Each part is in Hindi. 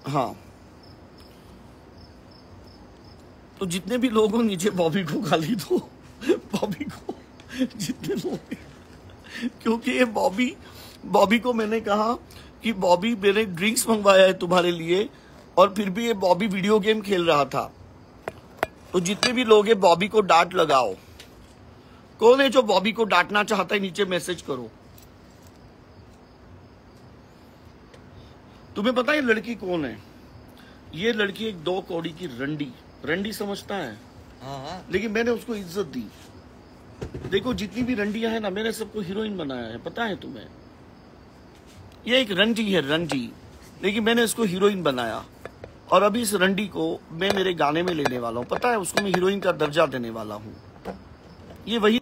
हाँ, तो जितने भी लोग हो नीचे बॉबी को गाली दो, बॉबी को, जितने लोग, क्योंकि ये बॉबी, बॉबी को मैंने कहा कि बॉबी मैंने ड्रिंक्स मंगवाया है तुम्हारे लिए, और फिर भी ये बॉबी वीडियो गेम खेल रहा था। तो जितने भी लोग हैं बॉबी को डांट लगाओ। कौन है जो बॉबी को डांटना चाहता है, नीचे मैसेज करो। तुम्हें पता है ये लड़की कौन है? ये लड़की एक 2 कौड़ी की रंडी, रंडी समझता है? हाँ। लेकिन मैंने उसको इज्जत दी। देखो जितनी भी रंडियां हैं ना, मैंने सबको हीरोइन बनाया है, पता है तुम्हें? ये एक रंडी है, रंडी, लेकिन मैंने इसको हीरोइन बनाया। और अभी इस रंडी को मैं मेरे गाने में लेने वाला हूँ, पता है? उसको मैं हीरोइन का दर्जा देने वाला हूँ। ये वही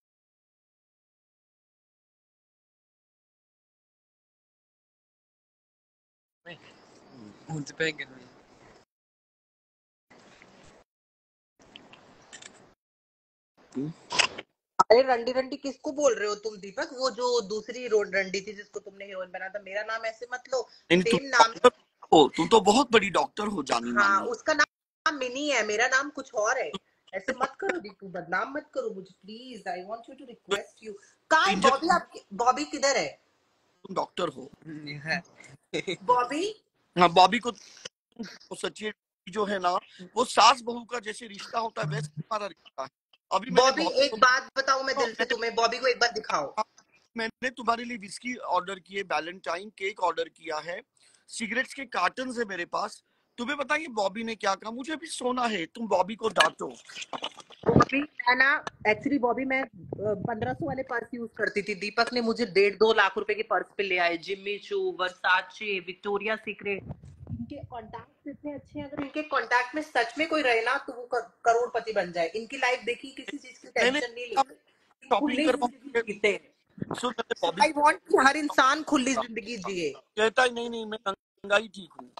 अरे रंडी रंडी किसको बोल रहे हो तुम दीपक? वो जो दूसरी रोड रंडी थी जिसको तुमने हीरोइन बनाया था। मेरा नाम ऐसे मत लो, नहीं, तुम सेम नाम। डॉक्टर हो, तुम तो बहुत बड़ी डॉक्टर हो जानी हाँ, मानी। उसका नाम मिनी है, मेरा नाम कुछ और है। ऐसे मत करो दीपू, बदनाम मत करो मुझे please. I want you to request you. कहाँ है बॉबी? आपकी बॉबी किधर है? तुम डॉक्टर हो बॉबी हाँ, बॉबी को तो सच्ची जो है ना, वो सास बहू का जैसे रिश्ता होता है वैसे हमारा रिश्ता है। अभी मैंने बॉबी बॉबी एक बात बताऊं मैं दिल से को तुम्हें, बॉबी को एक बार दिखाओ। मैंने तुम्हारे लिए विस्की ऑर्डर किए, वैलेंटाइन केक ऑर्डर किया है, सिगरेट्स के कार्टन है मेरे पास। तुम्हें पता है बॉबी ने क्या कहा? मुझे अभी सोना है, तुम बॉबी को डांटो। बॉबी मैं ना, एक्चुअली बॉबी मैं 1500 वाले पर्स यूज करती थी। दीपक ने मुझे 1.5-2 लाख रुपए के पर्स पे ले आए। Jimmy Choo, Versace, Victoria Secret, इनके कॉन्टैक्ट इतने अच्छे हैं। अगर इनके कॉन्टैक्ट में सच में कोई रहे ना तो वो करोड़पति बन जाए। इनकी लाइफ देखी, किसी चीज की मैंने टेंशन नहीं लेते, शॉपिंग खुली करवा जिंदगी जीते हैं। सुन, मैंने सो बॉबी आई वांट कि हर इंसान खुली जिंदगी जिए। कहता ही नहीं, मैं नंगा ही ठीक हूँ।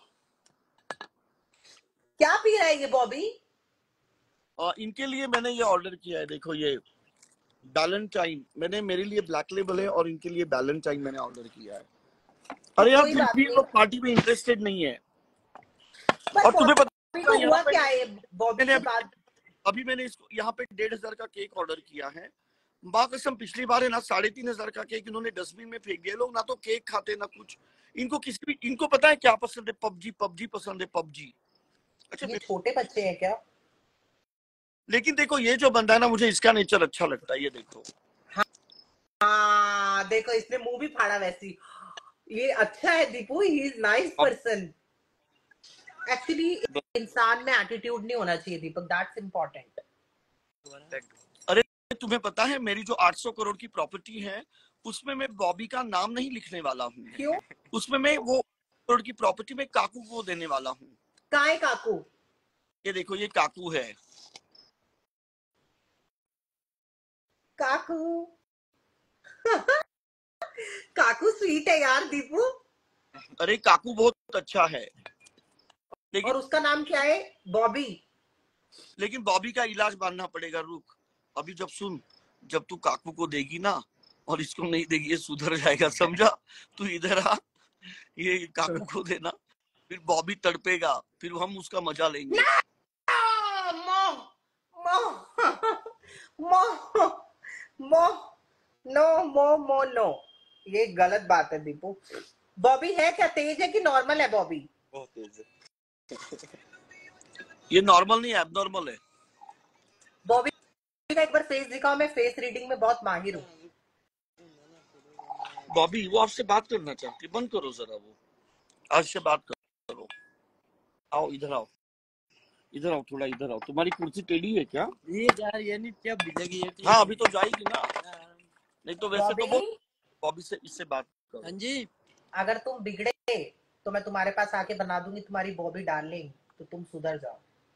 क्या पी रहा है ये बॉबी? इनके लिए मैंने ये ऑर्डर किया है, देखो ये वैलेंटाइन, मैंने मेरे लिए ब्लैक लेबल है और इनके लिए वैलेंटाइन मैंने ऑर्डर किया है। तो अरे यार कोई फिर बात भी नहीं, लोग पार्टी में इंटरेस्टेड नहीं है। पर और तुम्हें बॉबी पता को है यहाँ हुआ पे क्या है बॉबी मैंने के बाद? अभी मैंने इसको यहाँ पे 1,500 का केक ऑर्डर किया है। माँ कसम, पिछली बार है ना 3,500 का केक इन्होंने डस्टबिन में फेंक दिया। लोग ना तो केक खाते ना कुछ। इनको किसी भी, इनको पता है क्या पसंद है? पबजी, पबजी पसंद है, पबजी। अच्छा, ये छोटे बच्चे हैं क्या? लेकिन देखो ये जो बंदा है ना, मुझे इसका नेचर अच्छा लगता है। ये देखो, हाँ देखो, इसने मुंह भी फाड़ा वैसी। ये अच्छा है Deepu, he is nice a person. Actually इंसान में एटीट्यूड नहीं होना चाहिए दीपक, दैट्स इम्पोर्टेंट। अरे तुम्हें पता है मेरी जो 800 करोड़ की प्रॉपर्टी है, उसमें मैं बॉबी का नाम नहीं लिखने वाला हूँ। क्यों? उसमें मैं वो करोड़ की प्रॉपर्टी में काकू को देने वाला हूँ। कहाँ है काकू? ये देखो, ये काकू है। काकू काकू स्वीट है यार दीपू। अरे काकू बहुत अच्छा है, और लेकिन उसका नाम क्या है? बॉबी। लेकिन बॉबी का इलाज बांधना पड़ेगा। रुक, अभी जब सुन, जब तू काकू को देगी ना और इसको नहीं देगी, ये सुधर जाएगा, समझा? तू इधर आ, ये काकू को देना, फिर बॉबी तड़पेगा, फिर हम उसका मजा लेंगे। मो मो मो मो नो मो मो नो, ये गलत बात है दीपू। बॉबी है क्या तेज है कि नॉर्मल है? बॉबी बहुत तेज है। ये नॉर्मल नहीं है, एबनॉर्मल है। बॉबी का एक बार फेस दिखाओ, मैं फेस रीडिंग में बहुत माहिर हूँ। बॉबी वो आपसे बात करना चाहती है, बंद करो जरा, वो आज से बात करो। आओ इधर आओ, इधर आओ, थोड़ा इधर आओ। तुम्हारी कुर्सी टेढ़ी है क्या? ये यार ये नहीं क्या भिजेगी ये? हाँ अभी तो जाएगी ना, नहीं तो वैसे तो वो बॉबी बॉबी से इससे बात करो। हाँ जी। अगर तुम बिगड़े तो मैं तुम्हारे पास आके बना दूंगी तुम्हारी बॉबी डार्लिंग, तो तुम सुधर जाओ।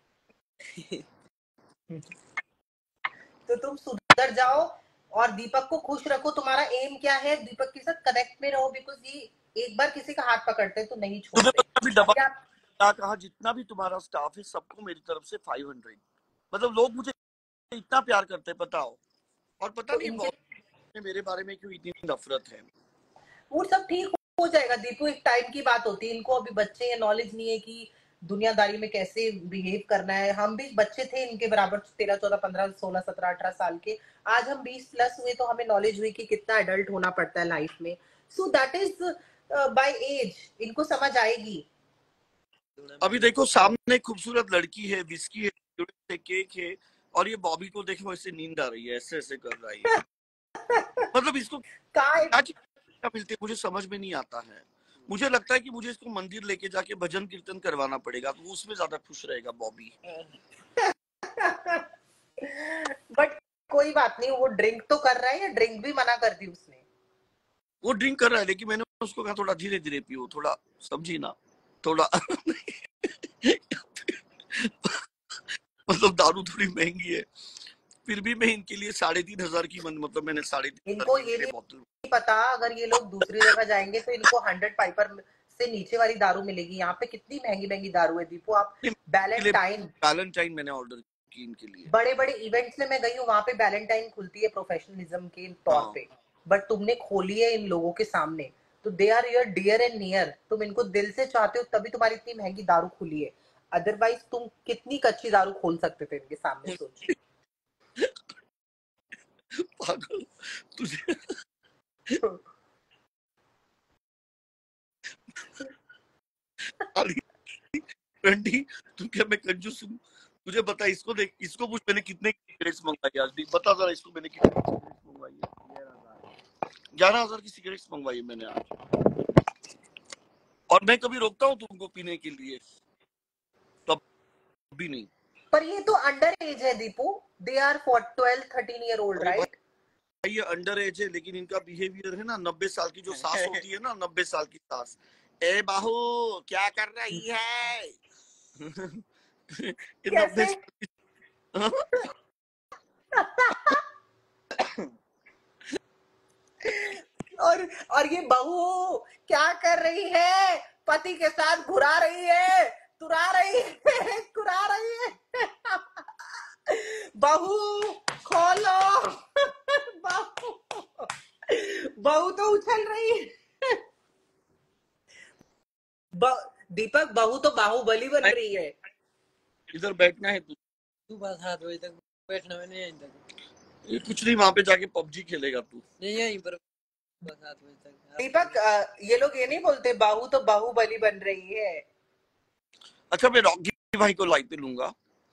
तो तुम सुधर जाओ और दीपक को खुश रखो। तुम्हारा एम क्या है? दीपक के साथ कनेक्ट में रहो, बिकॉज ये एक बार किसी का हाथ पकड़ते हैं तो नहीं तुम्हें छोड़ते। पता अभी डबल अभी आप क्या कहा? जितना भी तुम्हारा स्टाफ है सबको मेरी तरफ से 500। मतलब लोग मुझे इतना प्यार करते हैं, बताओ। और पता तो नहीं इनके बहुत मेरे बारे में क्यों इतनी नफरत है। वो सब ठीक हो जाएगा दीपू, एक टाइम की बात होती है, इनको अभी बच्चे हैं, नॉलेज नहीं है कि दुनियादारी में कैसे बिहेव करना है। हम भी बच्चे थे इनके बराबर, 13 14 15 16 17 18 साल के। आज हम 20 प्लस हुए तो हमें नॉलेज हुई कि कितना एडल्ट होना पड़ता है लाइफ में। So that is by age, इनको समझ आएगी। अभी देखो सामने खूबसूरत लड़की है, विस्की है, केक है, और ये बॉबी को देखो ऐसे नींद आ रही है, ऐसे ऐसे कर रही है। मतलब इसको काय क्या चीज़ मिलती है मुझे समझ में नहीं आता है। मुझे लगता है कि मुझे इसको मंदिर लेके जाके भजन कीर्तन करवाना पड़ेगा, तो उसमें ज्यादा खुश रहेगा बॉबी। बट कोई बात नहीं, वो ड्रिंक तो कर रहा है, या ड्रिंक भी मना कर दी उसने? वो ड्रिंक कर रहा है, लेकिन मैंने उसको कहा थोड़ा धीरे धीरे पियो, थोड़ा समझी ना, थोड़ा मतलब दारू थोड़ी महंगी है, फिर भी मैं इनके लिए 3,500 की मतलब मैंने 3,500 इनको की ये इनके बोतल। नहीं पता, अगर ये लोग दूसरी जगह जाएंगे तो इनको 100 पाइपर से नीचे वाली दारू मिलेगी। यहाँ पे कितनी महंगी महंगी दारू है दीपू। आप के लिए बैलेंटाइन, वैलेंटाइन मैंने ऑर्डर की इनके लिए। बड़े बड़े इवेंट्स में मैं गई हूँ, वहां पे बैलेंटाइन खुलती है प्रोफेशनलिज्म के तौर हाँ पे, बट तुमने खोली है इन लोगों के सामने। तो they are your dear and near, तुम इनको दिल से चाहते हो तभी तुम्हारी इतनी महंगी दारू खुली है। अदरवाइज तुम कितनी कच्ची दारू खोल सकते थे इनके सामने, सोचो। पागल तुझे। रंडी, तू क्या मैं कंजूस हूँ? तुझे बता, इसको देख, इसको पूछ मैंने कितने सिगरेट्स मंगवाई आज भी, बता जरा इसको मैंने कितने सिगरेट्स मंगवाई है। 11,000 की सिगरेट्स मंगवाई है मैंने आज। और मैं कभी रोकता हूँ तुमको पीने के लिए? तब भी नहीं। पर ये तो अंडर एज है Deepu, they are for 12 13 year old, अरे राइट? भाई ये अंडर एज है, लेकिन इनका बिहेवियर है ना 90 साल की जो सास होती है ना, 90 साल की सास। ए बाहू, क्या कर रही है? ये 90 कैसे? साल की। और ये बहू क्या कर रही है? पति के साथ घुरा रही है, तुरा रही है, कुरा रही है। बहू खोलो। बहू, बहू तो उछल रही है। दीपक, बहू तो बाहुबली बन रही है। इधर बैठना है तू? सुबह 7 बजे तक बैठना, मैंने यहीं तक। ये कुछ नहीं, वहां पे जाके पबजी खेलेगा तू। नहीं, यहीं पर सुबह 7 बजे तक। दीपक, ये लोग ये नहीं बोलते बहू तो बाहुबली बन रही है? अच्छा, मैं रॉकी भाई को लाइव पे लूंगा।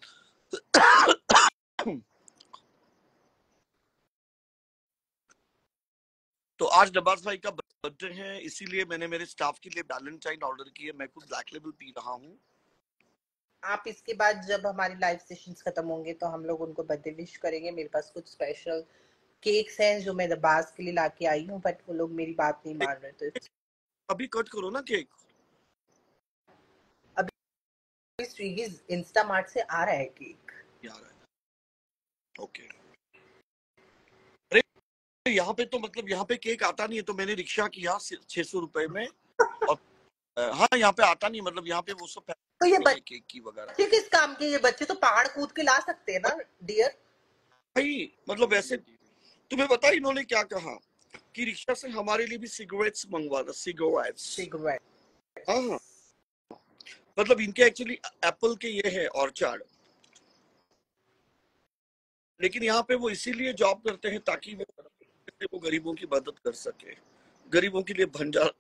तो आज नवाज भाई का बर्थडे है, इसीलिए मैंने मेरे स्टाफ के लिए वैलेंटाइन ऑर्डर की है। मैं खुद ब्लैक लेबल पी रहा हूँ। आप इसके बाद जब हमारी लाइव सेशंस खत्म होंगे तो हम लोग उनको बर्थडे विश करेंगे। मेरे पास कुछ स्पेशल केक्स हैं जो मैं दबास के लिए लाके आई हूँ, बट वो लोग मेरी बात नहीं मान रहे। तो अभी कट करो ना केक। अभी स्विगी इंस्टामार्ट से आ रहा है केक। यार ओके। अरे यहाँ पे तो मतलब यहाँ पे केक आता नहीं है, तो मैंने रिक्शा किया 600 रुपए में। और हाँ, यहाँ पे आता नहीं, मतलब यहाँ पे वो सब तो ये नहीं है केक की वगैरह। बच्चे किस काम के? ये बच्चे तो पहाड़ कूद के ला सकते हैं ना डियर। भाई मतलब ऐसे, तुम्हें पता है इन्होंने क्या कहा कि रिक्शा से हमारे लिए भी सिगरेट्स मंगवा दो, सिगरेट्स। सिगरेट। हाँ हाँ, मतलब इनके एक्चुअली एप्पल के ये है ऑर्चार्ड, लेकिन यहाँ पे वो इसीलिए जॉब करते हैं ताकि वो गरीबों की मदद कर सके, गरीबों के लिए भंडार।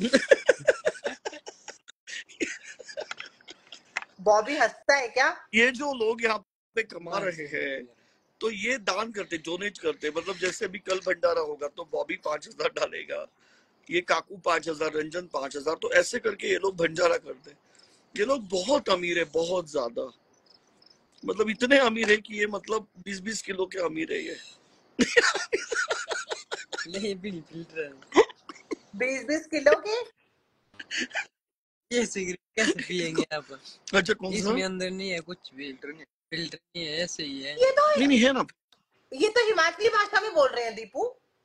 बॉबी हंसता है क्या? ये जो लोग यहाँ पे कमा रहे हैं, तो ये दान करते, डोनेट करते, मतलब जैसे अभी कल भंडारा होगा तो बॉबी 5,000 डालेगा, ये काकू 5,000, रंजन 5,000, तो ऐसे करके ये लोग भंडारा करते। ये लोग बहुत अमीर है, बहुत ज्यादा, मतलब इतने अमीर है कि ये मतलब 20-20 किलो के अमीर है ये। नहीं, भी नहीं फिल्टर। 20 किलो के? ये सिगरेट कैसे पियेंगे आप? अच्छा, कौन सा? इसमें अंदर नहीं है कुछ, फिल्टर नहीं, फिल्टर नहीं है, ऐसे ही है। ये तो नहीं है ना। ये तो हिमाचली भाषा में बोल रहे हैं दीपू।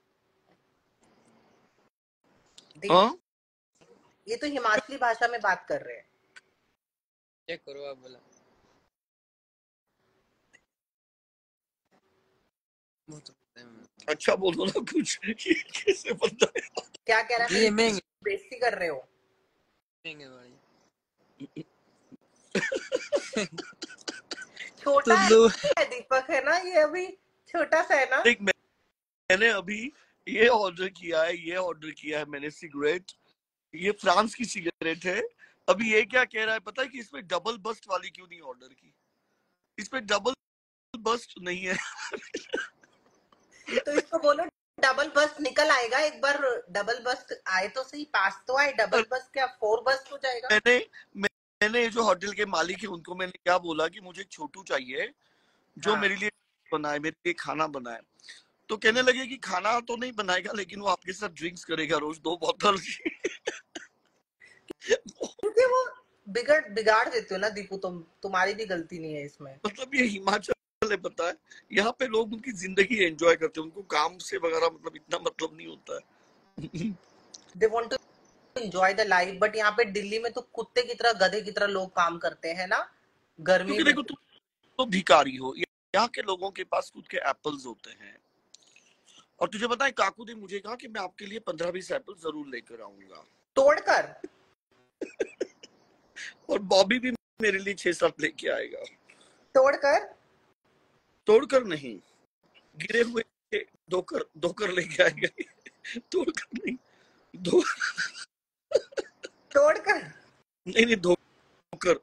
हाँ, ये तो हिमाचली भाषा में बात कर रहे हैं। चेक करो आप बोला। अच्छा बोलो ना कुछ। ये कैसे बनता है? क्या कह रहा है? ये मेरी महंगे बेइज्जती कर रहे हो? महंगे वाली तो छोटा लो। है दीपक, है ना? ये अभी छोटा सा है ना? देख मैंने अभी ये ऑर्डर किया है, ये ऑर्डर किया है मैंने सिगरेट, ये फ्रांस की सिगरेट है। अभी ये क्या कह रहा है पता है कि इसमें डबल बस्ट वाली क्यों नहीं ऑर्डर की, इसमें डबल बस्ट नहीं है। तो इसको बोलो डबल बस्ट निकल आएगा एक बार। डबल बस्ट आए तो सही, पास तो आए। डबल बस्ट क्या 4 बस्ट हो जाएगा? मैंने जो होटल के मालिक है उनको मैंने क्या बोला कि मुझे छोटू चाहिए जो हाँ। मेरे लिए बनाए, मेरे लिए खाना बनाए। तो कहने लगे कि खाना तो नहीं बनाएगा लेकिन वो आपके साथ ड्रिंक्स करेगा रोज 2 बोतल की। क्योंकि वो बिगाड़ देते हो ना दीपू, तुम्हारी भी गलती नहीं है इसमें। मतलब ये हिमाचल है पता है, यहाँ पे लोग उनकी जिंदगी एंजॉय करते हैं, उनको काम से वगैरह मतलब इतना मतलब नहीं होता है। They want to enjoy the life, but यहाँ पे दिल्ली में तो कुत्ते की तरह, गधे की तरह लोग काम करते हैं ना, गर्मी क्योंकि में। देखो तुम तो भिखारी हो, यहाँ के लोगों के पास खुद के एप्पल्स होते हैं। और तुझे पता है काकू ने मुझे कहा कि मैं आपके लिए 15-20 एप्पल जरूर लेकर आऊंगा, तोड़कर। और बॉबी भी मेरे लिए 6-7 लेके आएगा। तोड़कर। तोड़कर नहीं, गिरे हुए धोकर धोकर लेके आएगा। तोड़कर नहीं, धो तोड़कर। नहीं नहीं धोकर।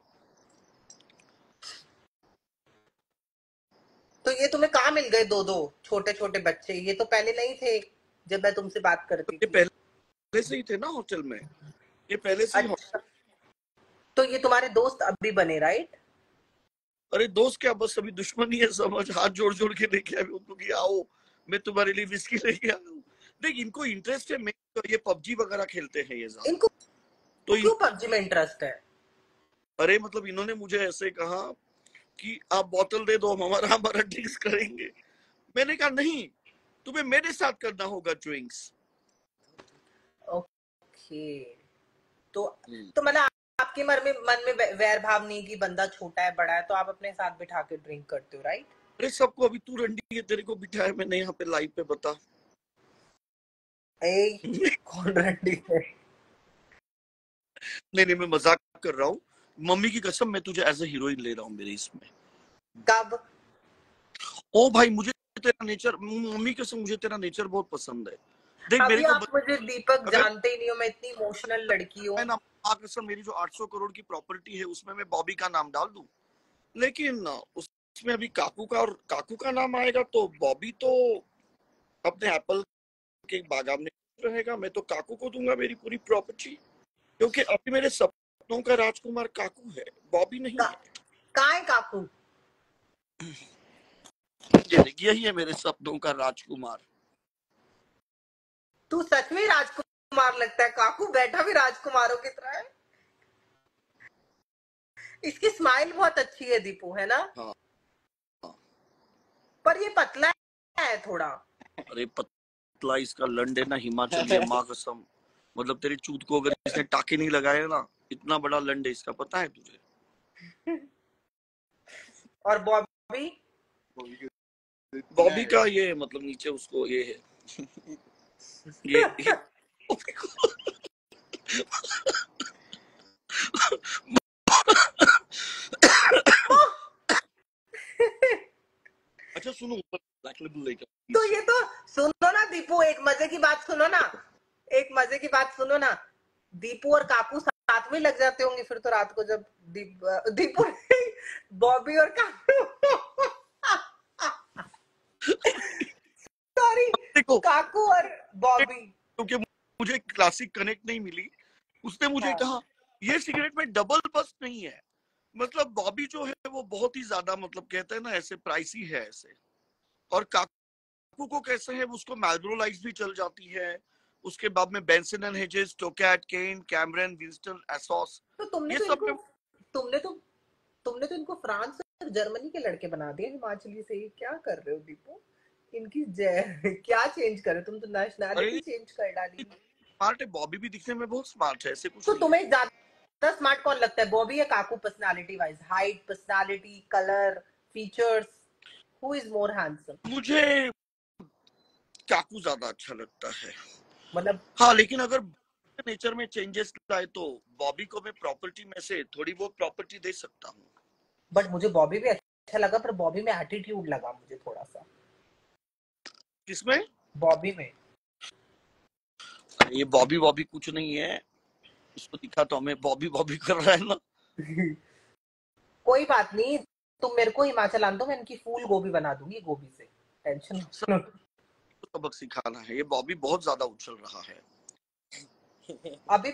तो ये तुम्हें कहाँ मिल गए 2-2 छोटे छोटे बच्चे? ये तो पहले नहीं थे जब मैं तुमसे बात करती ये थी। पहले से ही थे ना होटल में, ये पहले से ही। अच्छा, तो ये तुम्हारे दोस्त अभी बने, राइट? अरे दोस्त क्या, बस अभी दुश्मनी है समझ, हाथ जोड़ जोड़ के लेके आए उनको कि आओ मैं तुम्हारे लिए विस्की लेके आया हूँ। देख इनको इंटरेस्ट है, मैं तो ये पबजी वगैरह खेलते हैं ये ज्यादा। इनको तो क्यों पबजी में इंटरेस्ट है? अरे मतलब इन्होंने मुझे ऐसे कहा कि आप बोतल दे दो, हम हमारा हमारा ड्रिंक्स करेंगे। मैंने कहा नहीं, तुम्हें मेरे साथ करना होगा ड्रिंक्स। ओके। तो मतलब आपके मन में वैर भाव नहीं कि बंदा छोटा है बड़ा है, तो आप अपने साथ बिठा के ड्रिंक करते हो, राइट? अरे सबको, अभी तू रंडी है, तेरे को बिठाया मैंने यहाँ पे लाइव पे, बता। कौन रंडी है? नहीं नहीं मैं मजाक कर रहा हूँ, मम्मी की कसम मैं तुझे एज ए हीरोइन ले रहा हूँ मेरे इसमें। कब? ओ भाई मुझे तेरा नेचर, मम्मी कसम मुझे तेरा नेचर बहुत पसंद है। देख मेरे अभी को आप मुझे दीपक अगर जानते ही नहीं हो, मैं इतनी इमोशनल लड़की हूँ। मैं ना, माँ कसम मेरी जो 800 करोड़ की प्रॉपर्टी है उसमें मैं बॉबी का नाम डाल दूं, लेकिन उसमें अभी काकू का, और काकू का नाम आएगा तो बॉबी तो अपने एप्पल के बागान में रहेगा। मैं तो काकू को दूंगा मेरी पूरी प्रॉपर्टी, क्योंकि अभी मेरे सपनों का राजकुमार काकू है, बॉबी नहीं है। कहाँ है काकू? यही है मेरे सपनों का राजकुमार। तू सच में राजकुमार लगता है, काकू बैठा भी राजकुमारों की तरह है। इसकी स्माइल बहुत अच्छी है दीपू, है ना? हाँ। पर ये पतला है थोड़ा। अरे पतला इसका लंड है ना, हिमाचली है माँ कसम। मतलब तेरे चूत को अगर इसने टाके नहीं लगाए ना, इतना बड़ा लंड है इसका, पता है तुझे? और बॉबी? बॉबी का ये मतलब नीचे उसको ये है, ये अच्छा सुनो, ब्लैक लेबल लेकर। तो ये तो सुनो ना दीपू, एक मजे की बात सुनो ना, एक मजे की बात सुनो ना। दीपू और काकू साथ में लग जाते होंगे फिर तो रात को, जब दीपू बॉबी और काकू सॉरी, देखो काकू और बॉबी। क्योंकि मुझे क्लासिक कनेक्ट नहीं मिली, उसने मुझे हाँ। कहा ये सिगरेट में डबल बस्ट नहीं है। मतलब बॉबी जो है वो बहुत ही ज्यादा मतलब कहते हैं ना ऐसे प्राइसी है ऐसे, और काकू को कैसे है उसको मार्लबोरो लाइट्स भी चल जाती है, उसके बाद में बेंसन एंड हेजेस, टोकैट, केन, कैमरन, विंस्टन, एसॉस, तो तुमने ये तो सब इनको में। तुमने तो तुमने तो इनको फ्रांस और जर्मनी के लड़के बना दिए हिमाचली से। ये क्या कर रहे हो दीपू? इनकी क्या चेंज करे? तुम तो नेशनैलिटी अरे चेंज कर डाली। स्मार्ट है, बॉबी भी दिखने में बहुत स्मार्ट है, ऐसे कुछ तो नहीं है। तुम्हें ज्यादा स्मार्ट कौन लगता है, बॉबी या Kaku? Personality wise, height, personality, colour, features, who is more handsome? मुझे काकू ज्यादा अच्छा लगता है। मतलब हाँ, लेकिन अगर नेचर में चेंजेस लाए तो बॉबी को मैं प्रॉपर्टी में से थोड़ी बहुत प्रॉपर्टी दे सकता हूँ। बट मुझे बॉबी भी अच्छा लगा, पर बॉबी में एटीट्यूड लगा मुझे थोड़ा सा। किसमें? बॉबी में। ये बॉबी बॉबी कुछ नहीं है, इसको दिखा तो हमें बॉबी बॉबी कर रहा है ना। कोई बात नहीं, तुम मेरे को हिमाचल आन दो, मैं इनकी फूल गोभी बना दूंगी गोभी से, टेंशन सबको मत सबक सिखाना है, ये बॉबी बहुत ज्यादा उछल रहा है। लो। अभी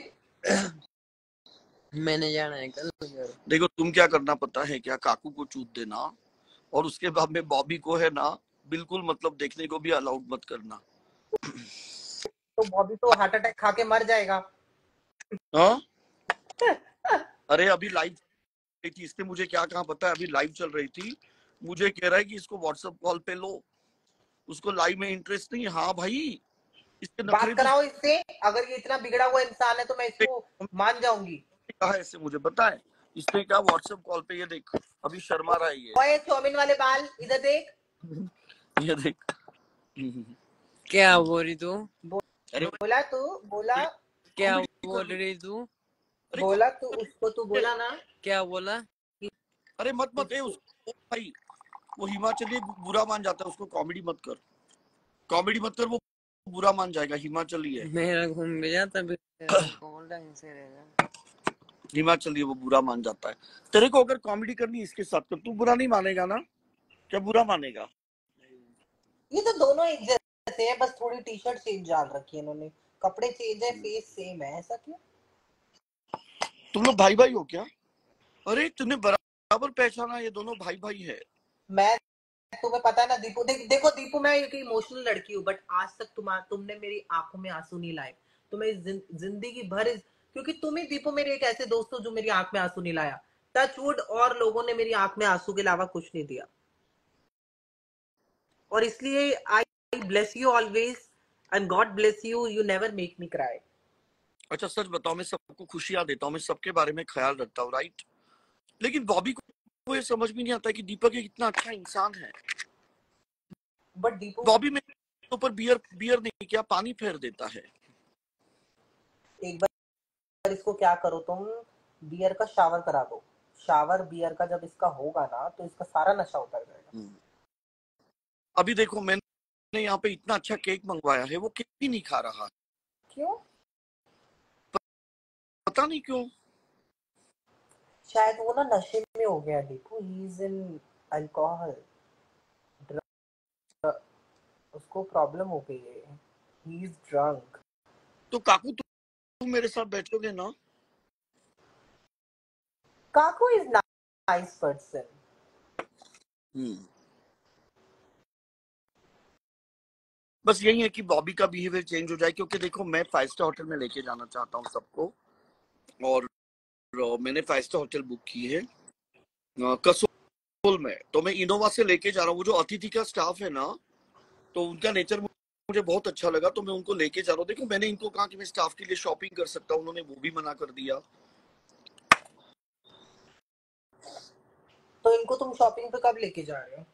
मैंने जाना है कल घर। देखो तुम क्या करना पता है क्या, काकू को चूत देना और उसके बाद में बॉबी को है ना बिल्कुल मतलब देखने को भी अलाउड मत करना। तो बॉबी तो हार्ट अटैक खा के मर जाएगा। हाँ, अरे अभी लाइव थी, इसने मुझे क्या कहा पता है, अभी लाइव चल रही थी, मुझे कह रहा है कि इसको व्हाट्सएप कॉल पे लो, उसको लाइव में इंटरेस्ट नहीं। हाँ भाई, इसके बात नखरे तो कराओ इससे, अगर ये इतना बिगड़ा हुआ इंसान है तो मैं इसको मान जाऊंगी। कहा ऐसे, मुझे पता है इसने क्या व्हाट्सएप कॉल पे, ये देख अभी शर्मा रहा है ये। ओए चौमिन वाले बाल इधर देख। ये देख। क्या बोल रही तू? अरे बोला तू, बोला क्या कॉमेडी कर बोल रही, रही तू? अरे बोला तू comedy उसको, तू कर रही बोला ना क्या बोला? कि अरे मत मत ए उसको भाई, वो हिमाचली बुरा मान जाता है, उसको कॉमेडी मत कर, कॉमेडी मत कर, वो बुरा मान जाएगा, हिमाचली है। मेरा घूम भी जाता कौन ढंग से रहेगा। हिमाचली है, वो बुरा मान जाता है। तेरे को अगर कॉमेडी करनी इसके साथ तो तू बुरा नहीं मानेगा ना, क्या बुरा मानेगा? ये तो दोनों एक जैसे हैं, बस थोड़ी टी शर्ट चेंज डाल रखी है इन्होंने, कपड़े चेंज है, फेस सेम है, ऐसा क्यों? तुम लोग भाई भाई हो क्या? अरे तूने बराबर पहचाना, ये दोनों भाई भाई है। मैं, तुम्हें पता है ना दीपू, देखो दीपू, मैं एक इमोशनल लड़की हूँ, बट आज तक तुमने मेरी आंखों में आंसू नहीं लाए। तुम्हें जिंदगी भर क्योंकि तुम ही दीपू मेरे एक ऐसे दोस्त हो जो मेरी आंख में आंसू नहीं लाया। टच वुड, और लोगों ने मेरी आंख में आंसू के अलावा कुछ नहीं दिया, और इसलिए I bless you always, and God bless you, you never make me cry. अच्छा सच बताओ, मैं सबको खुशियां देता हूँ, मैं सबके बारे में ख्याल रखता हूँ, राइट? लेकिन बॉबी को ये समझ में नहीं आता कि दीपक एक इतना अच्छा इंसान है। बट दीपू, बॉबी मेरे ऊपर बियर बियर नहीं क्या, पानी फेर देता है। एक बार इसको क्या करो तुम, बियर का शावर करा दो। शावर बियर का जब इसका होगा ना, तो इसका सारा नशा उतर जाएगा। अभी देखो मैंने यहाँ पे इतना अच्छा केक मंगवाया है, वो केक भी नहीं खा रहा, क्यों? पता नहीं क्यों। शायद वो ना नशे में हो गया Deepu, he is in alcohol, उसको प्रॉब्लम हो गई है, ही इज ड्रंक। तो काकू तुम मेरे साथ बैठोगे ना? Kaku is nice person. बस यही है कि बॉबी का बिहेवियर चेंज हो जाए, क्योंकि देखो मैं 5 स्टार होटल में लेके जाना चाहता हूँ सबको, और मैंने 5 स्टार होटल बुक की है कसोल में, तो मैं इनोवा से लेके जा रहा हूँ। वो जो अतिथि का स्टाफ है ना, तो उनका नेचर मुझे बहुत अच्छा लगा, तो मैं उनको लेके जा रहा हूँ। देखो मैंने इनको कहा कि मैं स्टाफ के लिए शॉपिंग कर सकता हूँ, उन्होंने वो भी मना कर दिया। तो इनको तुम शॉपिंग पे कब लेके जा रहे हो?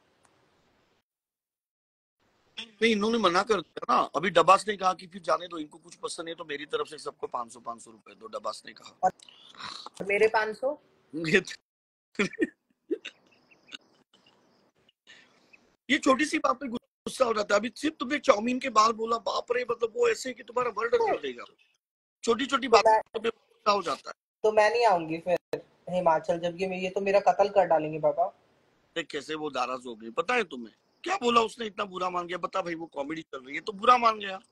नहीं, इन्होंने मना कर दिया ना। अभी डबास ने कहा कि फिर जाने दो, इनको कुछ पसंद नहीं तो मेरी तरफ से सबको 500 रुपए दो, डबास ने कहा। और मेरे 500? ये छोटी सी बात पे गुस्सा हो जाता है। अभी सिर्फ तुमने चाउमीन के बाल बोला, बाप रे, मतलब वो ऐसे कि तुम्हारा मर्डर कर देगा। छोटी छोटी तो मैं बातों पे गुस्सा हो जाता है। तो मैं नहीं आऊंगी फिर हिमाचल, जब ये तो मेरा कत्ल कर डालेंगे बाबा। देख कैसे वो नाराज हो गई, पता है तुम्हें क्या बोला उसने, इतना बुरा मान गया। बता भाई, वो कॉमेडी चल रही है तो बुरा मान गया।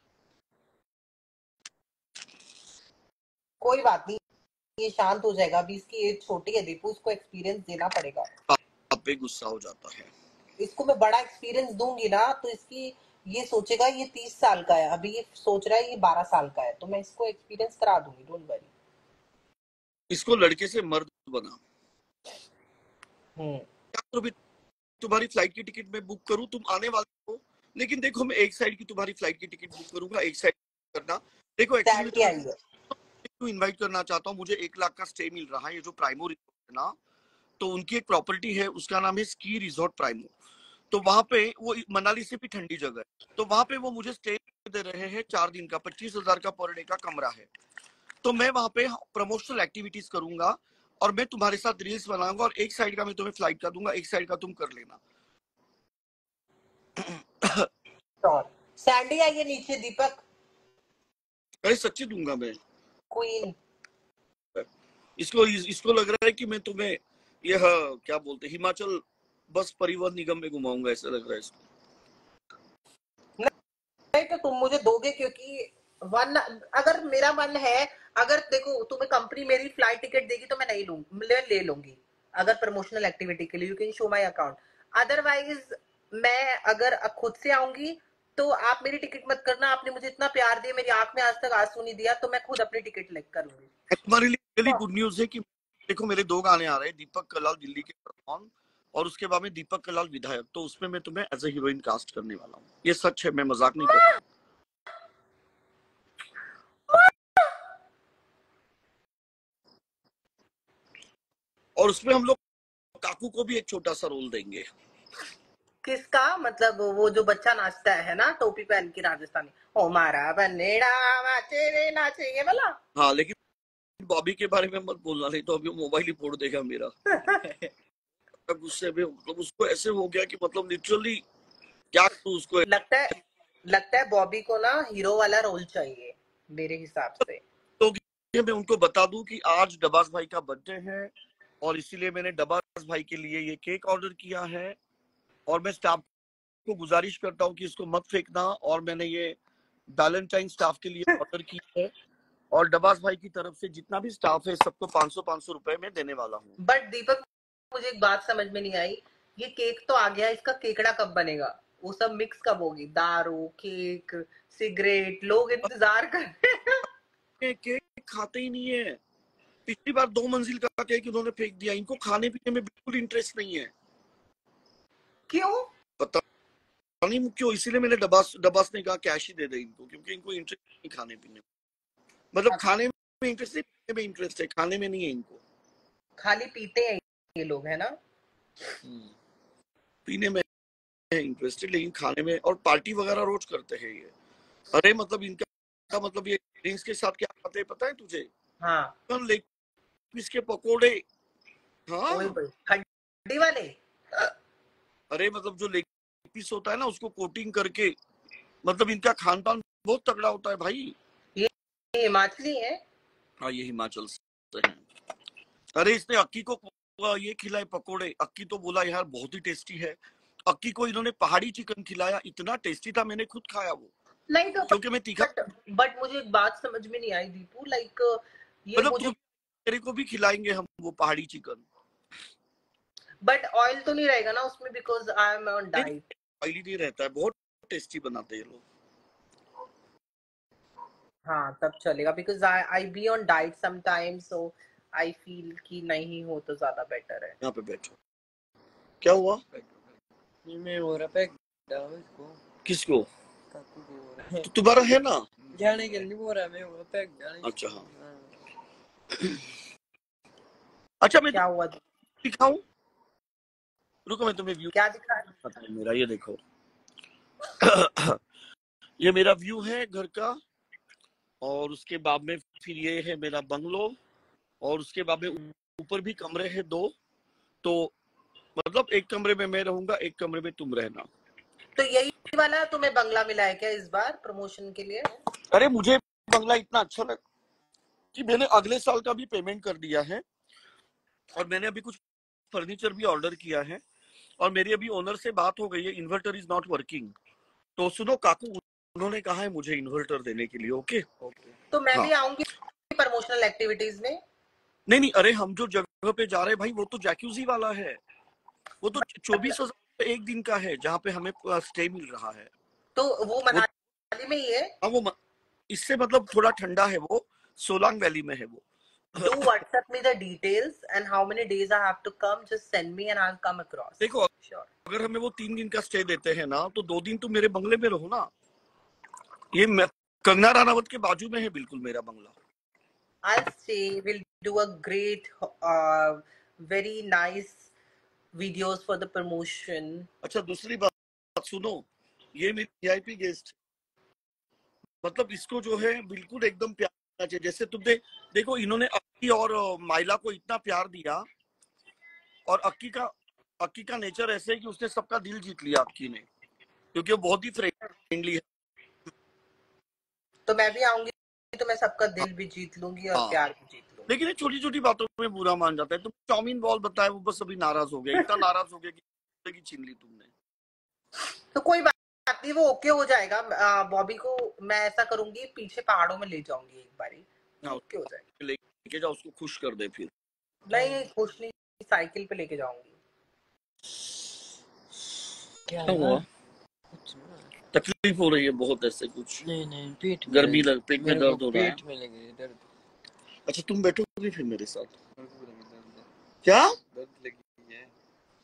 कोई बात नहीं, ये शांत हो जाएगा, अभी इसकी एज छोटी है दीपू, इसको एक्सपीरियंस देना पड़ेगा। अब पे गुस्सा हो जाता है। इसको मैं बड़ा एक्सपीरियंस दूंगी ना, तो इसकी ये सोचेगा ये 30 साल का है, अभी ये सोच रहा है ये 12 साल का है, तो मैं इसको एक्सपीरियंस करा दूंगी, डोंट वरी। इसको लड़के से मर्द बना। हम्म। तो भी तुम्हारी फ्लाइट की टिकट मैं बुक करूं, तुम आने वाले हो, लेकिन देखो मैं एक साइड की तुम्हारी फ्लाइट की टिकट बुक करूंगा, एक साइड करना। देखो एक्चुअली मैं सैलरी आई है। तुम्हें इनवाइट करना चाहता हूँ, मुझे 1 लाख का स्टे मिल रहा है, ये जो प्राइमो रिजॉर्ट है ना, तो उनकी एक प्रॉपर्टी है, उसका नाम है स्की रिजॉर्ट प्राइमो। तो वहां पे वो मनाली से भी ठंडी जगह है, तो वहां पे वो मुझे स्टे दे रहे हैं 4 दिन का, 25,000 का पर डे का कमरा है। तो मैं वहां पे प्रमोशनल एक्टिविटीज करूंगा और मैं तुम्हारे साथ रील्स बनाऊंगा और एक साइड का मैं तुम्हें फ्लाइट का दूंगा, एक साइड का तुम कर लेना। सैंडी आइए नीचे। दीपक अरे सच्ची दूंगा मैं। क्वीन इसको लग रहा है कि मैं तुम्हें यह क्या बोलते हिमाचल बस परिवहन निगम में घुमाऊंगा, ऐसा लग रहा है इसको। नहीं तो तुम मुझे दोगे, क्योंकि वन अगर मेरा मन है, अगर देखो तुम्हें कंपनी मेरी फ्लाइट टिकट देगी तो मैं नहीं लूंगी, ले लूंगी अगर प्रमोशनल एक्टिविटी के लिए। You can show my account. Otherwise मैं अगर खुद से आऊंगी तो आप मेरी टिकट मत करना। आपने मुझे इतना प्यार दिया, मेरी आंख में आज तक आंसू नहीं दिया, तो मैं खुद अपनी टिकट लेकर करूंगी। तुम्हारे लिए रियली गुड न्यूज है कि देखो मेरे 2 गाने आ रहे हैं, दीपक कलाल दिल्ली के परफॉर्म और उसके बाद में दीपक कलाल विधायक, तो उसमें मैं तुम्हें एज ए हीरोइन कास्ट करने वाला हूँ। ये सच है, मैं मजाक नहीं कर रहा। और उसमें हम लोग काकू को भी एक छोटा सा रोल देंगे। किसका मतलब? वो जो बच्चा नाचता है ना टोपी पहन के राजस्थानी, ओ मारा बनेड़ा नाचे रे नाचे, ये वाला। हाँ, लेकिन बॉबी के बारे में मत बोलना, नहीं तो अभी वो मोबाइल ही फोड़ देगा मेरा। गुस्से में मतलब उसको ऐसे हो गया कि मतलब लिटरली क्या करूं उसको। लगता है बॉबी को ना हीरो वाला रोल चाहिए मेरे हिसाब से। तो ये मैं उनको बता दूं कि आज डबास भाई का बर्थडे है और इसीलिए मैंने डबास भाई के लिए ये केक ऑर्डर किया है और मैं स्टाफ को गुजारिश करता हूँ कि इसको मत फेंकना, और मैंने ये वैलेंटाइन स्टाफ के लिए ऑर्डर किया है और डबास भाई की तरफ से जितना भी स्टाफ है सबको 500 रुपए में देने वाला हूँ। बट दीपक मुझे एक बात समझ में नहीं आई, ये केक तो आ गया, इसका केकड़ा कब बनेगा? वो सब मिक्स कब होगी? दारू, केक, सिगरेट, लोग इंतजार कर रहे हैं। केक खाते ही नहीं है। पिछली बार 2 मंजिल का केक इन्होंने फेंक दिया। इनको खाने पीने में बिल्कुल इंटरेस्ट नहीं है। क्यों पता नहीं क्यों, इसीलिए मैंने डबास ने कहा कैश ही दे दे इनको, क्योंकि इनको इंटरेस्ट नहीं खाने पीने में। मतलब खाने में इंटरेस्ट नहीं, पीने में इंटरेस्ट है, खाने में नहीं है इनको। खाली पीते हैं ये लोग, है ना? पीने में इंटरेस्टेड, लेकिन खाने में, और पार्टी वगैरह रोज करते हैं ये। अरे मतलब इनका मतलब ये ड्रिंक्स के साथ क्या खाते हैं पता है तुझे? हाँ, लेग पीस के पकोड़े। हाँ, हड्डी वाले। अरे मतलब जो लेग पीस होता है ना उसको कोटिंग करके, मतलब इनका खान पान बहुत तगड़ा होता है भाई। ये हिमाचली है। हाँ, ये हिमाचल से है। अरे इसने अक्की को ये खिलाए पकोड़े, अक्की तो बोला यार बहुत ही टेस्टी है। अक्की को इन्होंने पहाड़ी चिकन खिलाया, इतना टेस्टी था, मैंने खुद खाया वो। नहीं तो क्योंकि मैं तीखा। बट मुझे एक बात समझ में नहीं आई दीपू, लाइक ये मतलब मुझे, तेरे को भी खिलाएंगे हम वो पहाड़ी चिकन। बट ऑयल तो नहीं रहेगा ना उसमें? Because I am on diet. Oily नहीं रहता है, बहुत टेस्टी बनाते हैं लोग। हाँ तब चलेगा, because I be on diet sometimes, so I feel कि नहीं हो तो ज्यादा बेटर है। यहाँ पे बैठो। क्या हुआ? मैं हो रहा पैक डालो इसको। किसको? काकू को हो रहा है। तो तुम्हारा है ना जाने के लिए हो रहा है, मैं हो रहा पैक डालने। अच्छा हाँ। अच्छा मैं क्या हुआ? दिखाऊं? रुको मैं तुम्हें व्यू क्या दिखा है? पता है मेरा, ये देखो। ये मेरा व्यू है घर का, और उसके बाद में फिर ये है मेरा बंगलो, और उसके बाद में ऊपर भी कमरे हैं 2। तो मतलब एक कमरे में मैं रहूंगा, एक कमरे में तुम रहना। तो यही वाला तुम्हें बंगला मिला है क्या इस बार प्रमोशन के लिए? अरे मुझे बंगला इतना अच्छा लगा कि मैंने अगले साल का भी पेमेंट कर दिया है, और मैंने अभी कुछ फर्नीचर भी ऑर्डर किया है, और मेरी अभी ओनर से बात हो गई है, इन्वर्टर इज नॉट वर्किंग। तो सुनो काकू, उन्होंने कहा है मुझे इन्वर्टर देने के लिए। ओके तो मैं हाँ। भी आऊंगी प्रमोशनल एक्टिविटीज में। नहीं अरे हम जो जगह पे जा रहे हैं भाई वो तो जैक्यूजी वाला है, वो तो 24,000 एक दिन का है, जहाँ पे हमें स्टे मिल रहा है। तो वो मनाली में ही है? हाँ वो इससे मतलब थोड़ा ठंडा है, वो सोलांग वैली में है वो। Do WhatsApp me the details and how many days I have to come. Just send me and I'll come across. देखो Sure. अगर हमें वो 3 दिन का स्टे देते हैं ना, तो 2 दिन तुम मेरे बंगले में रहो ना। ये कंगना रानावत के बाजू में है बिल्कुल मेरा बंगला। I'll stay. We'll do a great, very nice videos for the promotion. अच्छा दूसरी बात सुनो, ये मेरी वीआईपी गेस्ट, मतलब इसको जो है बिल्कुल एकदम प्यार करना चाहिए। जैसे तुमने देखो, इन्होंने अक्की और माइला को इतना प्यार दिया, और अक्की का नेचर ऐसे है कि उसने सबका दिल जीत लिया अक्की ने, क्योंकि वो बहुत ही फ्रेंडली है। तो मैं भी आऊंगी तो मैं सबका दिल भी जीत लूंगी और हाँ, प्यार भी जीत लूंगी। लेकिन ये छोटी छोटी बातों में बुरा मान जाता है। तुम चाउमीन बॉल बताए, वो बस अभी नाराज हो गया, इतना नाराज हो गया कि छीन ली तुमने। तो कोई बात नहीं, वो ओके हो जाएगा। बॉबी को मैं ऐसा करूंगी, पीछे पहाड़ों में ले जाऊंगी एक बारी, ओके हो जाएगा। लेके जाओ उसको, खुश कर दे फिर। नहीं खुश नहीं, साइकिल पे लेके जाऊंगी। क्या हुआ? कुछ ना, तकलीफ हो रही है बहुत, ऐसे कुछ नहीं पेट में गर्मी लग, पेट में दर्द हो रहा है। पेट में लगे दर्द। अच्छा तुम बैठोगे फिर मेरे साथ? क्या दर्द लगी है?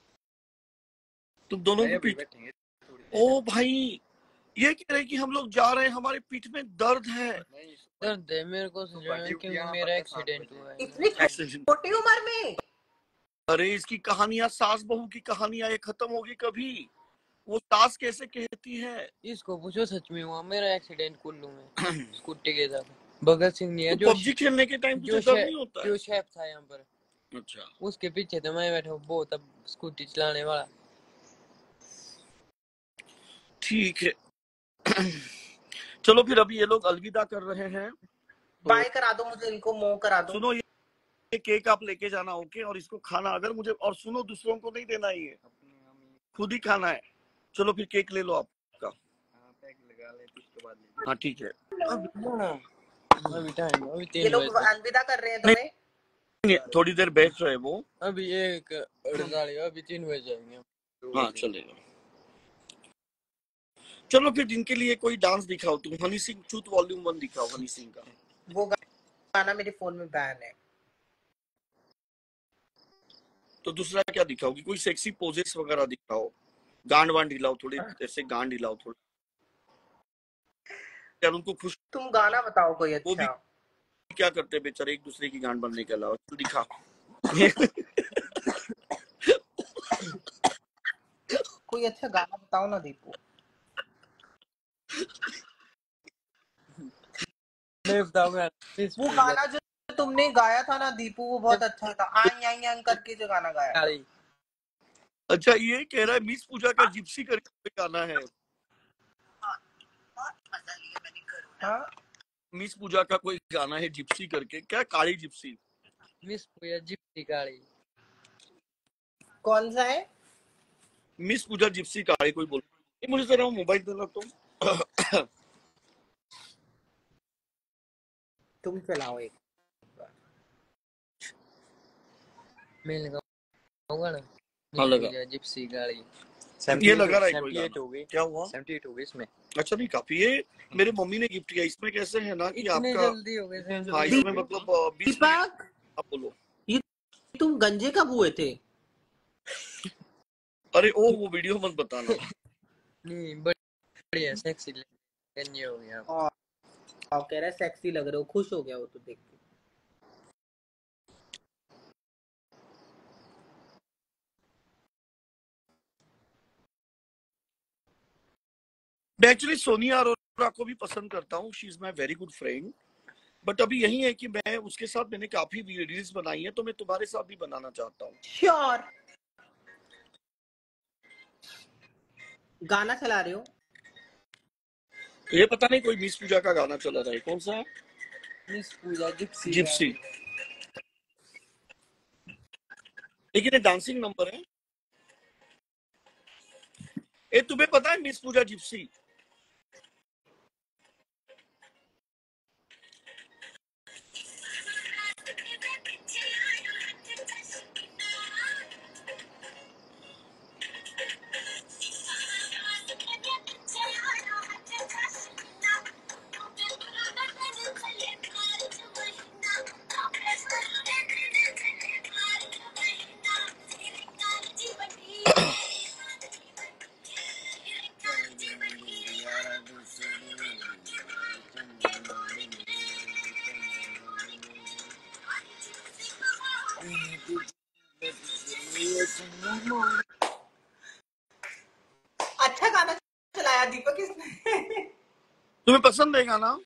तुम दोनों को पीठ? बैठेंगे ओ भाई, ये कह रहे कि हम लोग जा रहे हैं, हमारे पीठ में दर्द है। दर्द है मेरे को, क्योंकि मेरा एक्सीडेंट हुआ है। इतनी छोटी उम्र में? अरे इसकी कहानियां, सास बहू की कहानियां, ये खत्म होगी कभी? वो सास कैसे कहती है? इसको पूछो, सच में हुआ मेरा एक्सीडेंट कुल्लू में स्कूटी के साथ। भगत सिंह नहीं है तो जो पबजी खेलने के टाइम तुझे दर्द नहीं होता है? जो शेफ था यहाँ पर, अच्छा उसके पीछे तो मैं बैठा हूँ बहुत, अब स्कूटी चलाने वाला। ठीक है। चलो फिर अभी ये लोग अलविदा कर रहे हैं। बाय करा दो मुझे, इनको मोह करा दो। सुनो, ये केक आप लेके जाना, ओके? और इसको खाना, अगर मुझे, और सुनो, दूसरों को नहीं देना, ये खुद ही खाना है। चलो फिर केक ले लो आपका। हाँ ठीक है। अभी टाइम, अभी 3 ये लोग बजे अलविदा कर रहे हैं तुम्हें? नहीं, थोड़ी देर बैठ रहे वो। अभी 1:48, अभी 3 बजे जाएंगे। हाँ चलेगा। चलो फिर इनके लिए कोई डांस दिखाओ तुम। हनी सिंह चूत वॉल्यूम 1 दिखाओ, हनी सिंह का। वो गाना मेरे फोन में बैन है। तो दूसरा क्या दिखाओगी? कोई सेक्सी पोजेस वगैरह दिखाओ, गांड वांड हिलाओ थोड़े, ऐसे गांड हिलाओ थोड़े यार, उनको खुश। तुम गाना बताओ कोई वो भी अच्छा। क्या करते बेचारे, एक दूसरे की गांड बनने के अलावा। तो दिखा। कोई अच्छा गाना बताओ ना दीपू। मैं बताऊंगा। वो गाना जो तुमने गाया था ना दीपू, वो बहुत अच्छा था। आंग आंग आंग करके जो गाना गाया। अच्छा ये कह रहा है मिस पूजा का जिप्सी करके गाना है। हाँ? मिस पूजा का कोई गाना है जिप्सी करके, क्या काली जिप्सी? मिस पूजा जिप्सी काली। कौन सा है? मिस पूजा जिप्सी काली कोई बोल। मुझे जरा मोबाइल देना तुम चलाओ एक बार। मैं लगाऊंगा ना। हाँ लगा। जिप्सी काली। ये लगा रहा है कोई गाना। हो गई। क्या हुआ? 78 हो गई इसमें। अच्छा नहीं, काफी। ये मेरे मम्मी ने गिफ्ट किया। इसमें कैसे है ना कि इतने आपका, जल्दी हो गए। हाँ इसमें मतलब 20 मिनट। आप बोलो। ये तुम गंजे कब हुए थे? अरे ओ, वो वीडियो मत बताना। नहीं बढ़िया सेक्सी गंजे हो गया। और कह रहा है सेक्सी लग रहे हो, खुश हो गया वो तो देख के। एक्चुअली सोनिया अरोरा को भी पसंद करता हूँ, she is my very good friend. But अभी यही है कि मैं उसके साथ, मैंने काफी रील्स बनाई है, तो मैं तुम्हारे साथ भी बनाना चाहता हूँ। श्योर। गाना चला रहे हो? ये पता नहीं, कोई मिस पूजा का गाना चला रहा है, कौन सा? Miss Pooja Gypsy. जिप्सी। लेकिन ये डांसिंग नंबर है। ये तुम्हें पता है मिस पूजा जिप्सी? अच्छा गाना चलाया दीपक इसने। तुम्हें पसंद है गाना?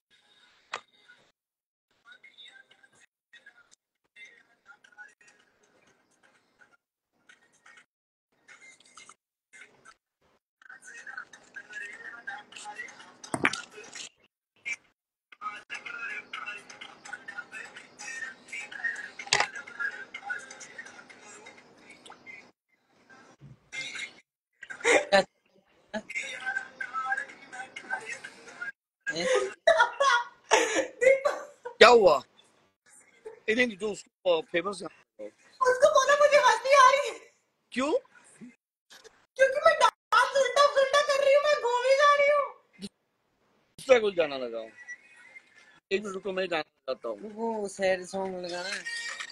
क्या हुआ? नहीं जो उसको फेमस उसको बोला मुझे हंसी आ रही है। क्यों? क्योंकि मैं डांस उल्टा पुल्टा कर रही हूँ, मैं घूमी जा रही हूँ। दूसरा कोई गाना लगाओ। एक मिनट रुको, मैं गाना लगाता हूँ। वो सैड सॉन्ग लगाना है।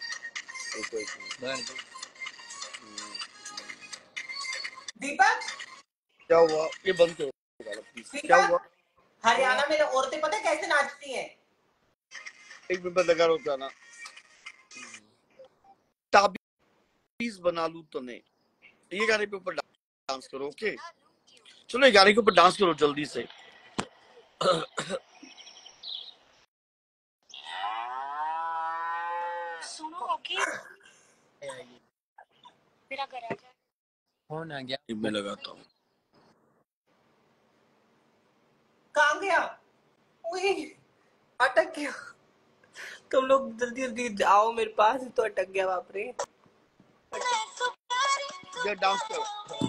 दीपक क्या हुआ? ये बंद करो गाना प्लीज। क्या हुआ? हरियाणा में औरतें पता है कैसे नाचती हैं? एक मिनट लगा रहा हूँ गाना। ताबीज बना लूं तने, ये गाने के ऊपर डांस करो। ओके चलो, ये गाने के ऊपर डांस करो जल्दी से। सुनो ओके, मेरा घर आ जाए। फोन आ गया। मैं लगाता हूँ। कहाँ गया? उई, अटक गया। तुम लोग जल्दी जल्दी आओ मेरे पास, तो अटक गया। बाप रे। ये डांस करो।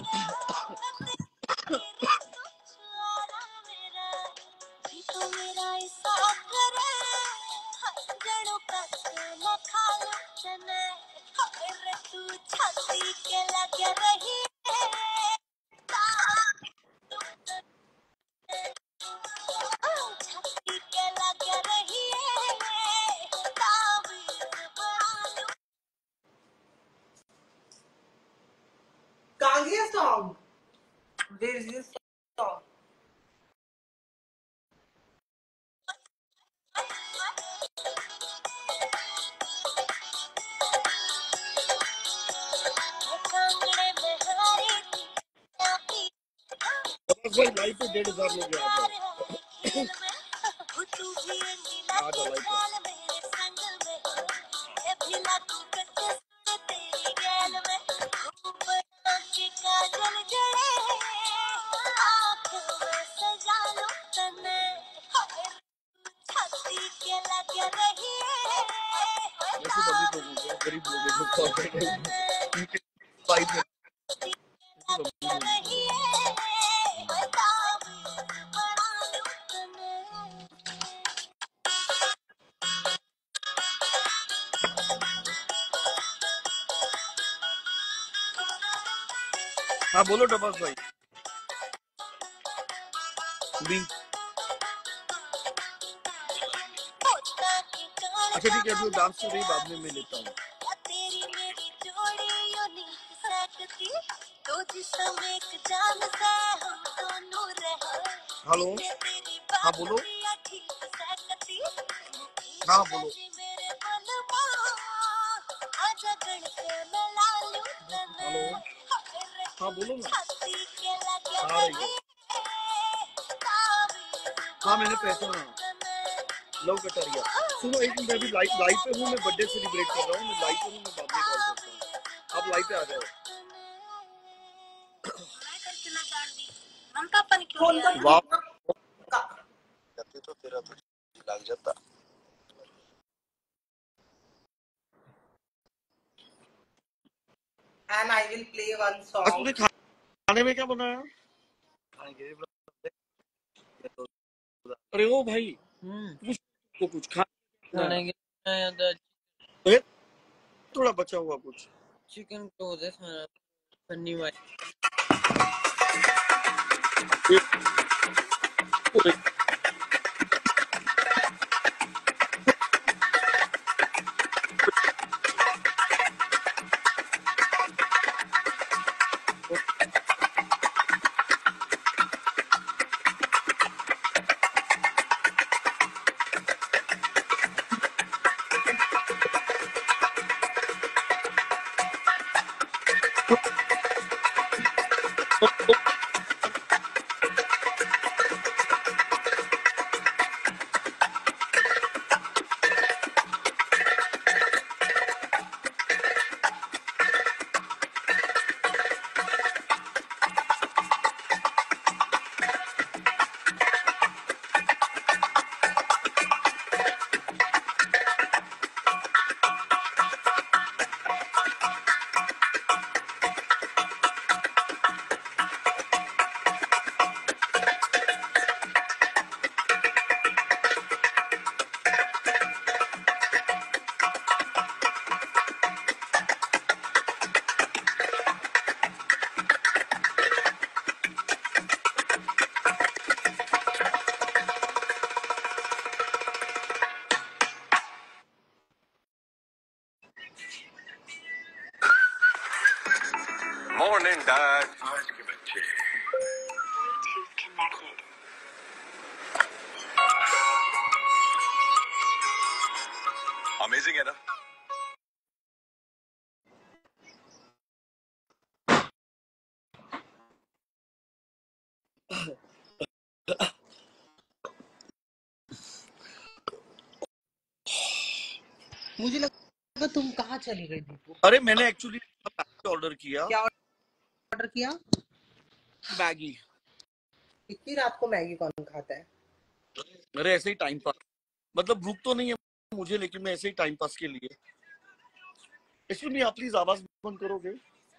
कहाँ गया song? Where is this song? Live पे 1,500 लोग आ जाओ। आ जाओ लाइव पे। ऐसे सभी लोगों को, गरीब लोगों को कॉल करके लाइव में हाँ बोलो टपास भाई। भी अच्छा ठीक है, अभी डांस कर रही, बाद में मैं लेता हूँ। हेलो हाँ बोलो। हाँ बोलो। हेलो हाँ बोलो ना। हाँ रही है। हाँ मैंने पहचाना, लव कटारिया। सुनो एक मिनट, अभी लाइव पे हूँ, मैं बर्थडे सेलिब्रेट कर रहा हूँ। मैं लाइव पे हूँ, मैं बाद में कॉल करता हूँ। आप लाइव पे आ जाओ। वाह तो तेरा तो लग जाता। And I will play one आज song. तूने खाने में क्या बनाया? अरे ओ भाई कुछ खा खाने के आया था। तो थोड़ा बचा हुआ कुछ चिकन क्लोज है खाना, पन्नी वाली। Morning dad. आज के बच्चे Bluetooth connected. अमेजिंग है ना। मुझे लगा तुम कहाँ चली गई दीपू। अरे मैंने एक्चुअली ऑर्डर किया क्या ऑर्डर किया? मैगी। इतनी रात को मैगी कौन खाता है? अरे ऐसे ही टाइम पास, मतलब भूख तो नहीं है मुझे, लेकिन मैं ऐसे ही टाइम पास के लिए। एक्चुअली आप प्लीज आवाज बंद करोगे?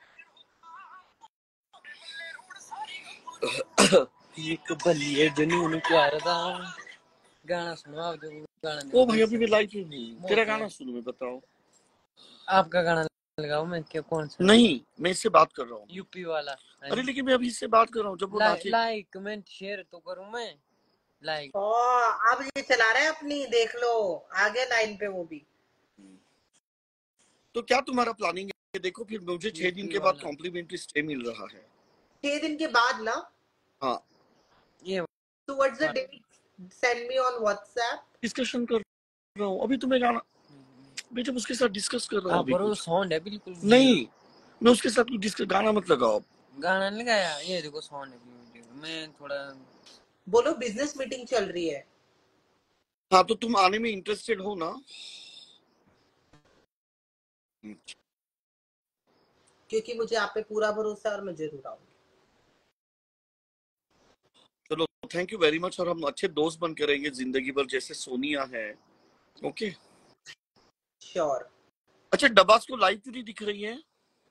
एक बल्ली जनून प्यारदा गाना सुनो आप जो गाना ओ भाई अभी मैं लाइव पे हूँ, तेरा गाना सुनूं मैं, बताओ। आपका गाना लगाओ। मैं क्या कौन सा? नहीं, मैं इससे बात कर रहा हूँ, यूपी वाला। अरे लेकिन मैं अभी इससे बात कर रहा हूँ, जब वो नाचे। लाइक कमेंट शेयर तो करूँ मैं। लाइक अब ये चला रहा है अपनी, देख लो आगे लाइन पे वो भी। तो क्या तुम्हारा प्लानिंग है? देखो फिर मुझे 6 दिन के बाद वाला। कॉम्प्लीमेंट्री स्टे मिल रहा है। 6 दिन के बाद ना? हाँ, ये So what's the date? Send me on WhatsApp. Discussion कर रहा हूँ अभी, तुम्हें गाना मैं जब उसके साथ डिस्कस कर रहा हूँ अभी पर वो कुछ साउंड है बिल्कुल नहीं, मैं उसके साथ कुछ डिस्कस, गाना मत लगाओ। गाना नहीं लगाया। ये देखो साउंड है। मैं थोड़ा बोलो बिजनेस मीटिंग चल रही है। हाँ तो तुम आने में इंटरेस्टेड हो ना? क्योंकि मुझे आप पे पूरा भरोसा है और मैं जरूर आऊंगी। चलो थैंक यू वेरी मच, और हम अच्छे दोस्त बन के रहेंगे जिंदगी भर, जैसे सोनिया है। Okay sure. अच्छा, डबास को लाइव क्यों नहीं दिख रही है?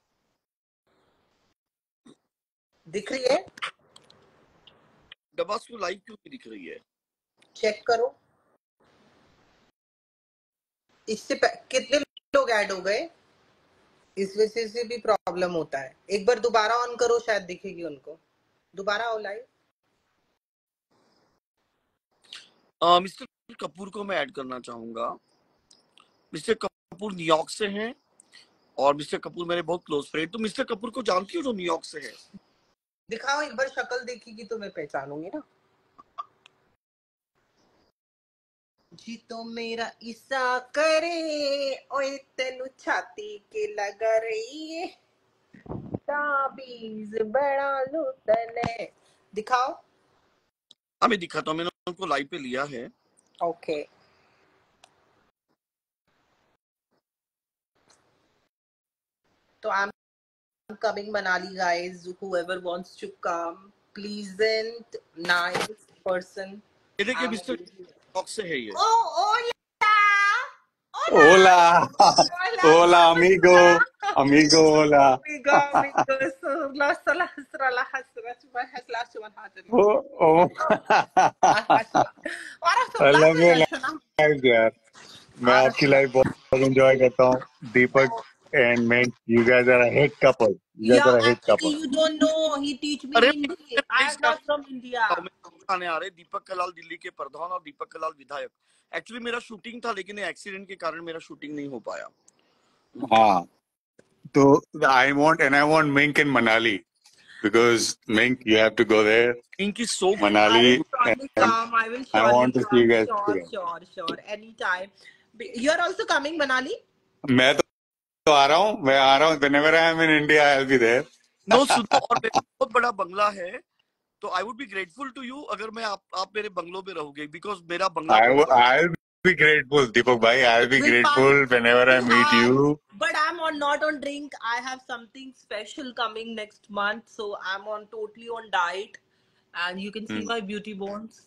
दिख रही है? डबास को लाइव क्यों नहीं दिख रही है? चेक करो। इससे कितने लोग ऐड हो गए? इस वजह से भी प्रॉब्लम होता है। एक बार दोबारा ऑन करो, शायद दिखेगी उनको। दोबारा आओ लाइव। मिस्टर कपूर को मैं ऐड करना चाहूंगा। मिस्टर कपूर न्यूयॉर्क से हैं और मिस्टर कपूर मेरे बहुत क्लोज फ्रेंड। तो मिस्टर कपूर को जानती हो जो न्यूयॉर्क से है? दिखाओ एक बार, शक्ल देखेगी तो मैं पहचानूंगी ना। जी तो मेरा इसा करे ओए तेनु छाती के लगा रही है ताबीज बड़ा लू तने। दिखाओ। हाँ मैं दिखाता हूँ, मैंने उनको लाइव पे लिया है। ओके तो I am coming Manali guys, whoever wants to come, pleasant nice person. ये देखिए मिस्टर न्यूयॉर्क से है ये। Oh, hola. Hola, hola amigo, amigo, hola. Amigo, surla sala hasra hasra cuma hasla cuma hadir. Oh, I love your life यार। मैं आपकी लाइफ बहुत एंजॉय करता हूँ। दीपक and Mink, you guys are a hit couple. You guys Yeah, are a hit actually couple. you don't know, he teach me अरे Hindi. I am not from India. आने आ रहे दीपक कलाल दिल्ली के प्रधान और दीपक कलाल विधायक। एक्चुअली मेरा शूटिंग था, लेकिन एक्सीडेंट के कारण मेरा शूटिंग नहीं हो पाया। हाँ, तो I want Mink in Manali because Mink, you have to go there. इनकी सो I Manali, will surely and come. I will I surely want to see you come. guys Sure, together. anytime. You are also coming Manali? मैं तो आ रहा हूँ, whenever I am in India, I'll be there. No सुनो, और मेरा बहुत बड़ा बंगला है, तो I would be grateful to you अगर मैं आप मेरे बंगलों में रहोगे, बिकॉज मेरा बंगला बहुत बड़ा है। I'll be grateful, Deepak bhai. I'll be We'll grateful whenever I meet you. But I'm not on drink. I have something special coming next month, so I'm on totally on diet, and you can see my beauty bones.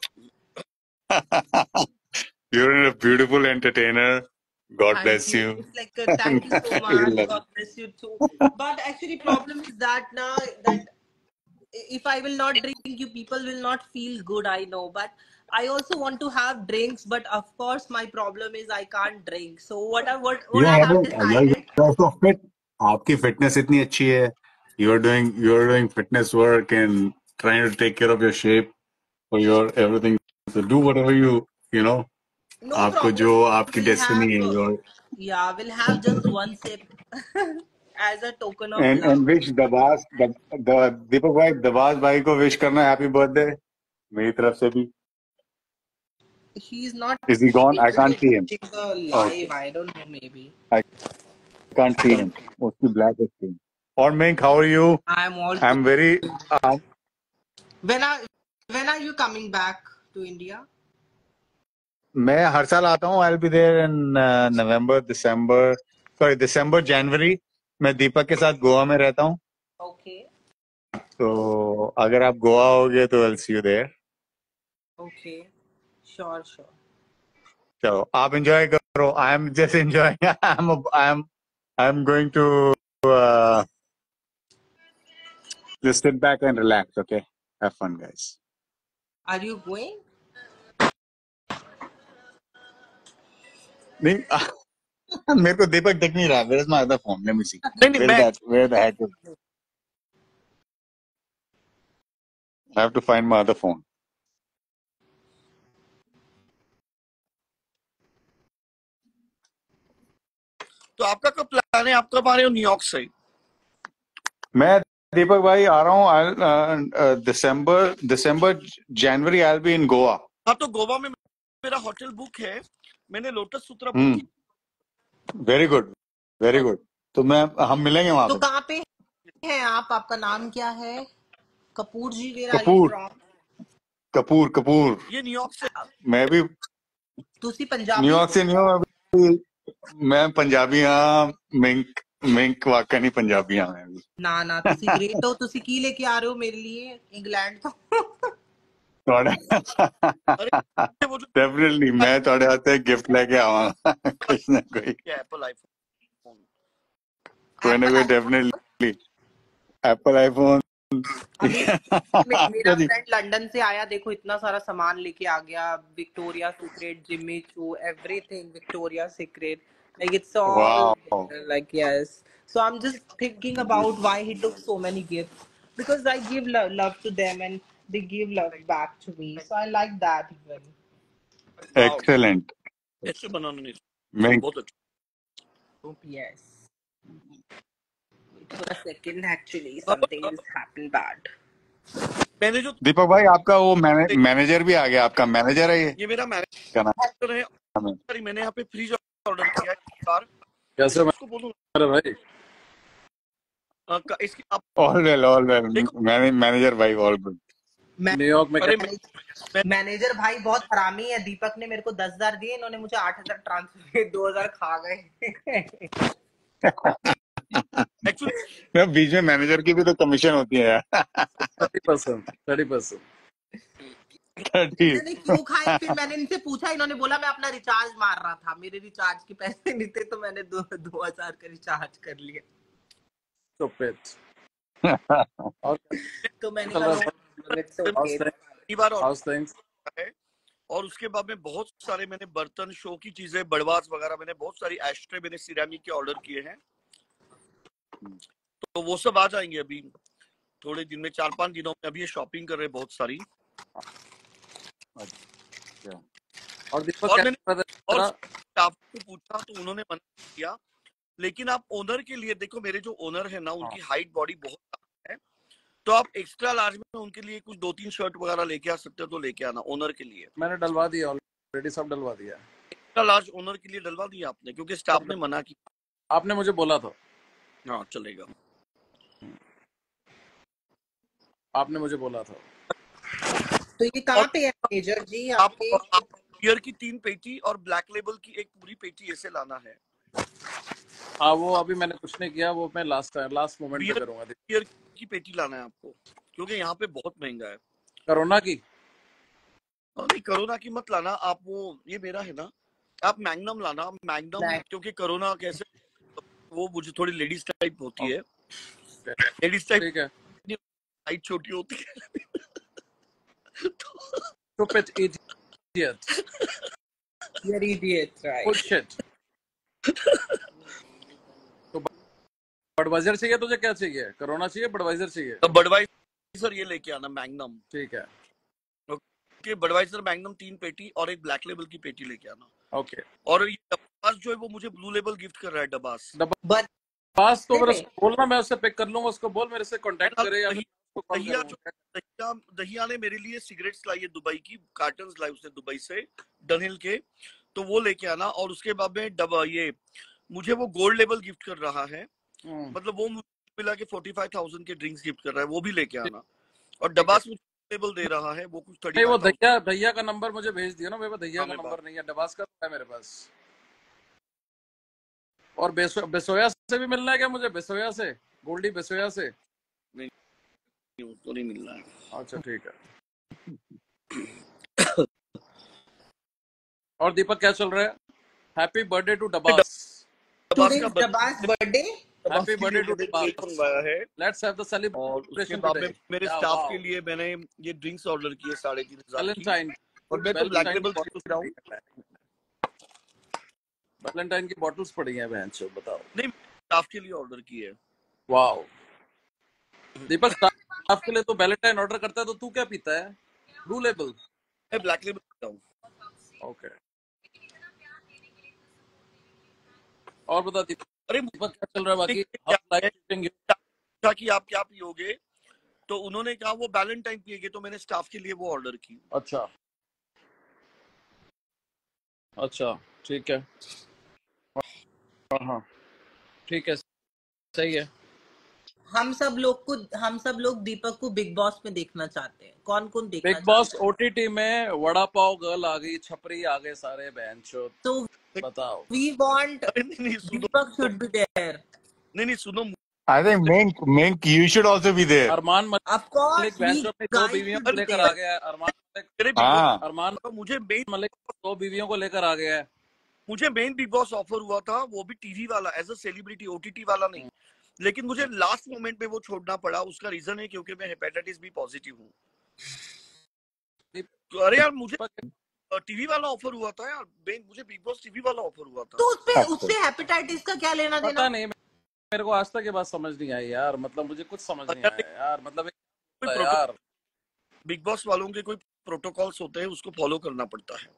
You're a beautiful entertainer. God Thank bless you. you. It's like thank you so I much. love God bless you too. But actually, problem is that now that if I will not drink, you people will not feel good. I know, but I also want to have drinks. But of course, my problem is I can't drink. So what I Yeah, have but you're decided. also fit. आपकी fitness इतनी अच्छी है. You're doing fitness work and trying to take care of your shape for your everything. So do whatever you know. No आपको problem. जो आपकी We'll destiny have है. yeah, we'll have just one sip. as a token of and love. wish Dabas the Deepak भाई दबास भाई को विश करना हैप्पी बर्थडे मेरी तरफ से भी. He's not Is he gone? I able can't to see him. watching the Okay, live. I don't know, maybe. I can't see him. उसकी black screen. और Mink, how are you? I'm all I'm good. very. When are when are you coming back to India? मैं हर साल आता हूँ. I'll be there in November, December. Sorry, December, January. मैं दीपक के साथ गोवा में रहता हूँ. Okay. तो अगर आप गोवा होगे तो I'll see you there. Okay. Sure, sure. चलो आप enjoy करो. I'm just enjoying. I'm going to just sit back and relax. Okay, have fun, guys. Are you going? नहीं मेरे को दीपक दिख नहीं रहा. Where is my other phone? Let me see. नहीं नहीं मैं Where the heck is? I have to find my other phone. तो आपका कब प्लान है? आप कब आ रहे हो न्यूयॉर्क से? मैं दीपक भाई आ रहा हूँ. दिसंबर जनवरी I'll be in Goa. हाँ तो गोवा में मेरा होटल बुक है. मैंने लोटस सूत्रा बुक किया. Very good, very good. तो हम मिलेंगे वहां तो पे. कहाँ पे हैं आप? आपका नाम क्या है? कपूर जी, where are you Kapoor from? Kapoor. ये न्यूयॉर्क से. मैं भी तुसी पंजाबी? न्यूयॉर्क से नहीं हूँ. मैं पंजाबी हाँ. मिंक वाकई नहीं पंजाबी हाँ. मैं भी ना तुसी ग्रेट हो. तुसी की लेके आ रहे हो मेरे लिए इंग्लैंड तो? अरे वो जो डेफिनेटली मैं थोड़े हाथे गिफ्ट लेके आवांगा. कुछ ना कोई एप्पल आईफोन. कोई ना कोई डेफिनेटली एप्पल आईफोन. अभी मेरा अच्छा जी. फ्रेंड लंदन से आया, देखो इतना सारा सामान लेके आ गया. Victoria Secret, Jimmy Choo, everything Victoria Secret. Like it's all Wow. like yes. So I'm just thinking about why he took so many gifts, because I give love to them and they give love back to me. So I like that even. Excellent. ऐसे बनाना नहीं. मिंक बहुत अच्छा. Oh yes. Wait for a second. Actually, something has happened bad. मैंने जो दीपक भाई आपका वो मैनेजर भी आ गया. आपका मैनेजर है ये मेरा क्या नाम मैनेजर है. है? सॉरी मैंने यहाँ पे फ्रिज ऑर्डर किया है इस बार. कैसे उसको बोलूँ अरे भाई इसकी आप ऑल वेल. देखो. मैनेजर भाई ऑल गुड. न्यूयॉर्क में अरे मैनेजर भाई बहुत हरामी है. दीपक ने मेरे को 10,000 दिए, इन्होंने मुझे 8,000 ट्रांसफर किए, 2,000 खा गए. एक्चुअली बीच में मैनेजर की भी तो कमीशन होती है यार. 30%. मैंने क्यों खाए? फिर मैंने इनसे पूछा, इन्होंने बोला मैं अपना रिचार्ज मार रहा था, मेरे रिचार्ज के पैसे नहीं थे तो मैंने 2,000 का रिचार्ज कर लिया. और तो मैंने कहा it's okay. कई बार हाउस थिंग्स है. और उसके बाद में बहुत सारे मैंने बर्तन, शो की चीजें, बड़वास वगैरह, मैंने बहुत सारी एस्ट्रे मैंने सिरामिक के ऑर्डर किए हैं. तो वो सब आ जाएंगे अभी थोड़े दिन में, 4-5 दिनों में. अभी ये शॉपिंग कर रहे हैं बहुत सारी. और दीपक और क्या मैंने कर रहा और था? स्टाफ को पूछा तो उन्होंने मना किया. लेकिन आप ओनर के लिए देखो, मेरे जो ओनर है ना उनकी हाइट बॉडी बहुत कम है. तो आप एक्स्ट्रा लार्ज में उनके लिए कुछ 2-3 शर्ट वगैरह लेके आ सकते हो तो लेके आना ओनर के लिए. मैंने डलवा दिया ऑलरेडी, सब डलवा दिया. एक्स्ट्रा लार्ज ओनर के लिए डलवा दिया आपने? क्योंकि स्टाफ ने मना किया. आपने मुझे बोला था. हाँ चलेगा. आपने मुझे बोला था. तो ये कहाँ पे है मैनेजर जी आप आपके? बियर की 3 पेटी और ब्लैक लेबल की एक पूरी पेटी ऐसे लाना है. हाँ वो अभी मैंने कुछ नहीं किया, वो मैं लास्ट मोमेंट पे करूंगा. बियर की पेटी लाना है आपको, क्योंकि यहाँ पे बहुत महंगा है. कोरोना की नहीं कोरोना की मत लाना आप. वो ये मेरा है ना, आप मैग्नम लाना. मैग्नम क्योंकि कोरोना कैसे वो मुझे थोड़ी लेडीज टाइप होती है. लेडीज टाइप ठीक है. हाइट छोटी होती है. Stupid idiot. You're idiot, right? Bullshit. तो बडवाइजर चाहिए तुझे? क्या चाहिए? कोरोना चाहिए, बडवाइजर चाहिए? तो बडवाइजर ये लेके आना मैग्नम. ठीक है. ओके बडवाइजर मैग्नम 3 पेटी और एक ब्लैक लेबल की पेटी लेके आना. ओके. और ये डब्बास जो है वो मुझे ब्लू लेबल गिफ्ट कर रहा है. डब्बास But पास तो नहीं मेरे नहीं उसको बोलना, मैं उससे पिक कर लूंगा, उसको बोल मेरे से कांटेक्ट यार करे या फिर दही उसको कॉल दहिया करूँ। जो दहिया दहिया ने मेरे लिए सिगरेट्स लाई है दुबई की, कार्टन्स लाई उसने दुबई से डनहिल के, तो वो लेके आना। और उसके बाद में ये मुझे वो गोल्ड लेवल गिफ्ट कर रहा है, मतलब वो मुझे मिला के 45,000 के ड्रिंक्स गिफ्ट कर रहा है, वो भी लेके ठीक आना। और ठीक है। डबास मुझे लेवल दे रहा है, वो कुछ नहीं वो 35,000। भैया का नंबर मुझे भेज दिया ना, मेरे पास भैया हाँ का मैं बात नंबर नहीं है, डबास का है मेरे पास। और बेसोया से भी मिलना है क्या मुझे? बेसोया से, गोल्डी बेसोया से। नहीं, उसको नहीं मिल रहा है। अच्छा ठीक है। और दीपक क्या चल रहा है? Happy birthday to Dabas. Dabas today का डबास बर्थडे। डबास हैप्पी के लिए बर्थडे टू मैंने केक डबास। मंगवाया है, लेट्स हैव द और उसके सेलिब्रेशन बाद टुडे। में मेरे या स्टाफ के वाओ, लिए मैंने ये ड्रिंक्स ऑर्डर किए 3,500 की। वैलेंटाइन और मैं तो ब्लैक वैलेंटाइन की लेबल पी बॉटल्स रहा पड़ी हूँ। है, वैलेंटाइन की बॉटल्स पड़ी हैं बहन चो, बताओ। नहीं, स्टाफ के लिए ऑर्डर किए है। वाओ दीपक, स्टाफ के लिए तो वैलेंटाइन ऑर्डर करता है, तो तू क्या पीता है? Blue Label. मैं ब्लैक लेबल पीता हूँ। ओके। और बता दीपक अरे क्या चल रहा है बाकी? क्या हाउ लाइफ है ट्रीटिंग यू? पूछा कि आप क्या पियोगे, तो उन्होंने कहा वो वैलेंटाइन पिएंगे, तो मैंने स्टाफ के लिए वो ऑर्डर की। अच्छा अच्छा ठीक है। हाँ ठीक है, सही है। हम सब लोग दीपक को बिग बॉस में देखना चाहते हैं। कौन कौन देखना बिग बॉस चाहता है? ओटीटी में वड़ा पाव गर्ल आ गई, छपरी आ गए सारे बहन चो, तो बताओ। वी वांट अरे नहीं सुनो, दीपक शुड बी देयर। नहीं सुनो। I think Mink, you should also be there. Armaan of course Malik बहन वी चो अपनी 2 गाइस बीवियों शुड को बी लेकर आ देयर। गया है। मेरे बिग हाँ, अरमान बॉस मलिक 2 बीवियों को लेकर आ गया है। मुझे मेन बिग बॉस ऑफर हुआ था, वो भी टीवी वाला, एज अ सेलिब्रिटी, ओटीटी वाला नहीं। लेकिन मुझे लास्ट मोमेंट में वो छोड़ना पड़ा। उसका रीजन है क्योंकि मैं हेपेटाइटिस बी पॉजिटिव हूँ। तो अरे यार मुझे टीवी वाला ऑफर हुआ था यार, मुझे बिग बॉस टीवी वाला ऑफर हुआ था। तो उससे अच्छा। हेपेटाइटिस का क्या लेना पता देना? नहीं, मेरे को आज तक ये बात समझ नहीं आई यार, मतलब मुझे कुछ समझ नहीं यार, आया यार, मतलब कोई यार बिग बॉस वालों के कोई प्रोटोकॉल्स होते हैं, उसको फॉलो करना पड़ता है।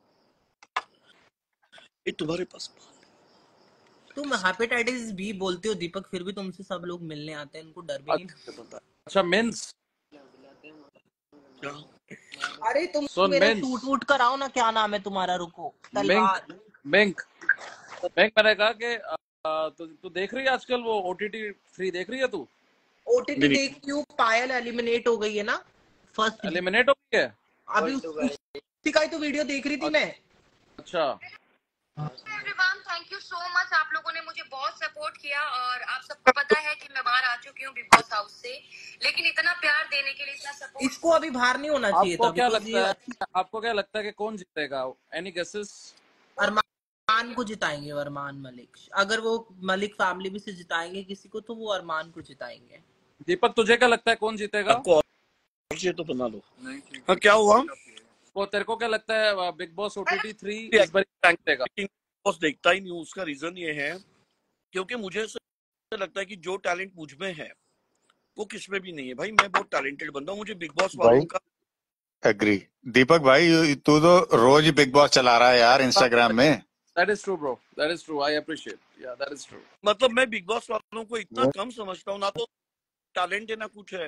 ये तुम्हारे पास तुम हेपेटाइटिस बी बोलते हो दीपक, फिर भी तुमसे सब लोग मिलने आते हैं, उनको डर भी नहीं लगता? अच्छा मिन्स, क्या? अरे तुम सुन मेरा मिन्स, शूट वूट कराओ ना, क्या नाम है तुम्हारा? रुको, मिंक तलवार। मिंक मिंक मैंने कहा कि तू देख रही है आजकल वो ओटीटी फ्री देख रही है तू? ओटीटी देख रही हूँ। पायल एलिमिनेट हो गई है ना फर्स्ट। एलिमिनेट हो गई है? अभी उसी का ही तो वीडियो देख रही थी मैं। अच्छा everyone, thank you so much. आप लोगों ने मुझे बहुत सपोर्ट किया और आप सबको पता है कि मैं बाहर आ चुकी हूँ बिग बॉस हाउस से, लेकिन इतना प्यार देने के लिए, इतना सपोर्ट। इसको अभी बाहर नहीं होना चाहिए था। आपको क्या लगता है कि कौन जीतेगा? Any guesses? अरमान को जिताएंगे, अरमान मलिक। अगर वो मलिक फैमिली में से जिताएंगे किसी को, तो वो अरमान को जिताएंगे। दीपक तुझे क्या लगता है कौन जीतेगा? आपको तो बना लो। हाँ, क्या हुआ? वो तेरे को क्या लगता है बिग बॉस ओटीटी 3 इस बार जीतेगा? बॉस देखता ही नहीं हूँ। उसका रीजन ये है क्योंकि मुझे ऐसा लगता है कि जो टैलेंट मुझ में है वो किस में भी नहीं है। भाई मैं बहुत टैलेंटेड बंदा हूँ। मुझे बिग बॉस वालों भाई का एग्री। दीपक भाई तू तो रोज ही बिग बॉस चला रहा है यार इंस्टाग्राम में। That is true, bro. That is true. I appreciate. Yeah, that is true. मतलब मैं बिग बॉस वालों को इतना कम समझता हूँ, ना तो टैलेंट है ना कुछ है।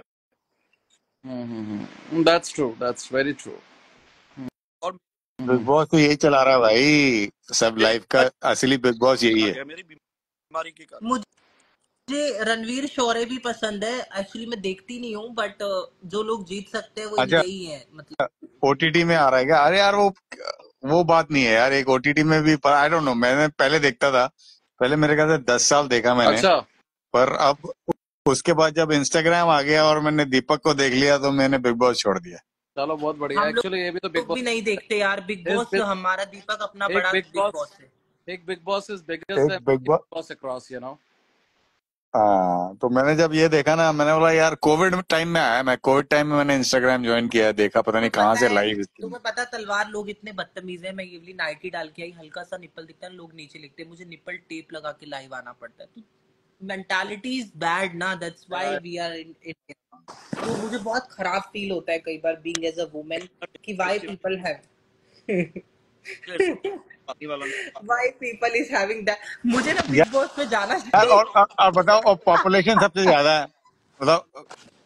That's true. That's very true. और बिग बॉस तो यही चला रहा है भाई, सब लाइफ का असली बिग बॉस यही है। मेरी बीमारी के कारण मुझे रणवीर शौर्य भी पसंद है। एक्चुअली मैं देखती नहीं हूँ, बट जो लोग जीत सकते हैं वो अच्छा, यही है। मतलब ओटीटी में आ रहा है क्या? अरे यार वो बात नहीं है यार। एक ओटीटी में भी, पर आई डोंट नो, मैंने पहले देखता था, पहले मेरे ख्याल से 10 साल देखा मैंने। अच्छा पर अब उसके बाद जब इंस्टाग्राम आ गया और मैंने दीपक को देख लिया तो मैंने बिग बॉस छोड़ दिया। चलो बहुत बढ़िया। हम लोग एक्चुअली ये भी तो बिग बॉस भी नहीं देखते यार बिग बॉस। हमारा दीपक अपना एक बड़ा बिग बिग बॉस बॉस है। एक बिग बॉस इज बिगेस्ट एक then Bigg Boss, boss across, you know. हाँ, तो मैंने जब ये देखा ना, मैंने बोला यार कोविड टाइम में आया, मैं कोविड टाइम में मैंने इंस्टाग्राम ज्वाइन किया, देखा पता नहीं कहाँ से लाइव। तुम्हें पता तलवार, लोग इतने बदतमीज है। मैं ये वाली नाइटी डाल के आई, हल्का सा निप्पल दिखता है, लोग नीचे लिखते हैं, मुझे निप्पल टेप लगा के लाइव आना पड़ता है। तो मेंटालिटी इज बैड ना, that's why we are in it. तो मुझे बहुत खराब फील होता है कई बार बीइंग एज अ वुमेन कि व्हाई पीपल हैव पानी वाला नहीं। Why people is having that? मुझे ना यार बिग बॉस में जाना यार, चाहिए। और बताओ, और पॉपुलेशन सबसे ज्यादा है, बताओ।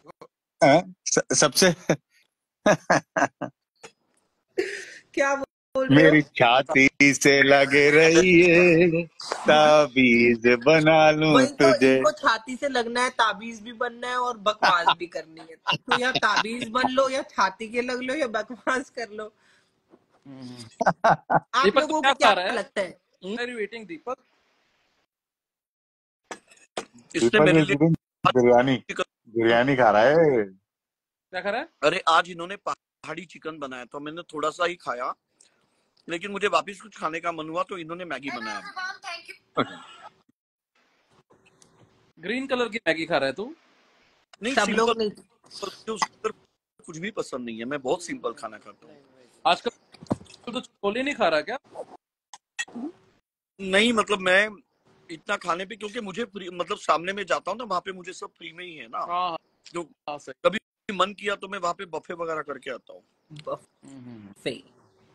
सबसे क्या बोल रहे हो? मेरी छाती से लगे रहिए, ताबीज बना लूं वही तो, तुझे। इनको छाती से लगना है, ताबीज भी बनना है और बकवास भी करनी है। तो या ताबीज बन लो, या छाती के लग लो, या बकवास कर लो। आप दीपक तो लोगों क्या को क्या खा रहा है? लगता है? Are you eating, दीपक? इसने दीपक मेरे इज लिए ईटिंग बिरयानी, चिकन, बिरयानी खा रहा है। क्या खा रहा है? अरे आज इन्होंने पहाड़ी चिकन बनाया तो मैंने थोड़ा सा ही खाया, लेकिन मुझे वापस कुछ खाने का मन हुआ तो इन्होंने मैगी बनाया। Thank you. ग्रीन कलर की मैगी खा रहा है तू? नहीं, सब लोग सिंपल, नहीं। मुझे उसके अंदर कुछ भी पसंद नहीं है, मैं बहुत सिंपल खाना खाता हूँ। आजकल तो छोले नहीं खा रहा क्या? नहीं मतलब मैं इतना खाने पे, क्योंकि मुझे मतलब सामने में जाता हूँ ना, वहाँ पे मुझे सब फ्री में ही है ना, हाँ जो हाँ, सही। कभी मन किया तो मैं वहाँ पे बफे वगैरह करके आता हूँ। सही।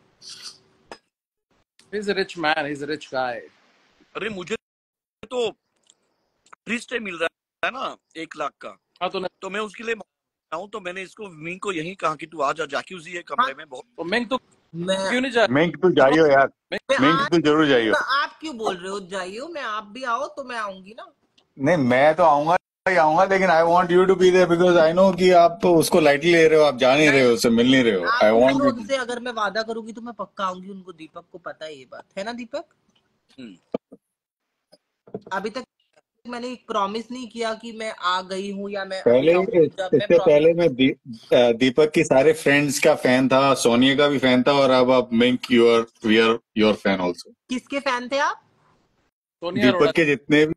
He's a rich man, he's a rich guy. अरे मुझे तो फ्री स्टे मिल रहा है ना 1 लाख का, हाँ तो मैं उसके लिए हूँ, तो मैंने इसको मिंग को यही कहा कि तू आ जा, जैक्यूजी है कमरे में बहुत। तो मिंग तो मैं क्यों नहीं जा रहा? मिंक तू जाइयो यार, मैं मिंक आज तू जरूर जाइयो। आप क्यों बोल रहे हो जाइयो? मैं आप भी आओ तो मैं आऊंगी ना। नहीं, मैं तो आऊंगा ही आऊंगा, लेकिन I want you to be there because I know कि आप उसको लाइटली ले रहे हो, आप जा नहीं रहे हो, उससे मिल नहीं रहे हो। आई आप वांट पूछो यू। उनसे, अगर मैं वादा करूंगी तो मैं पक्का आऊंगी उनको। दीपक को पता है ये बात, है ना दीपक? अभी तक मैंने एक प्रॉमिस नहीं किया कि मैं आ गई हूँ या मैं अभी पहले आऊंगी। जब मैं इससे पहले प्रॉमिस, मैं दीपक की सारे फ्रेंड्स का फैन था, सोनिया का भी फैन था, और अब आप मिंक we are your fan also. किसके फैन थे आप? सोनिया अरोड़ा। दीपक के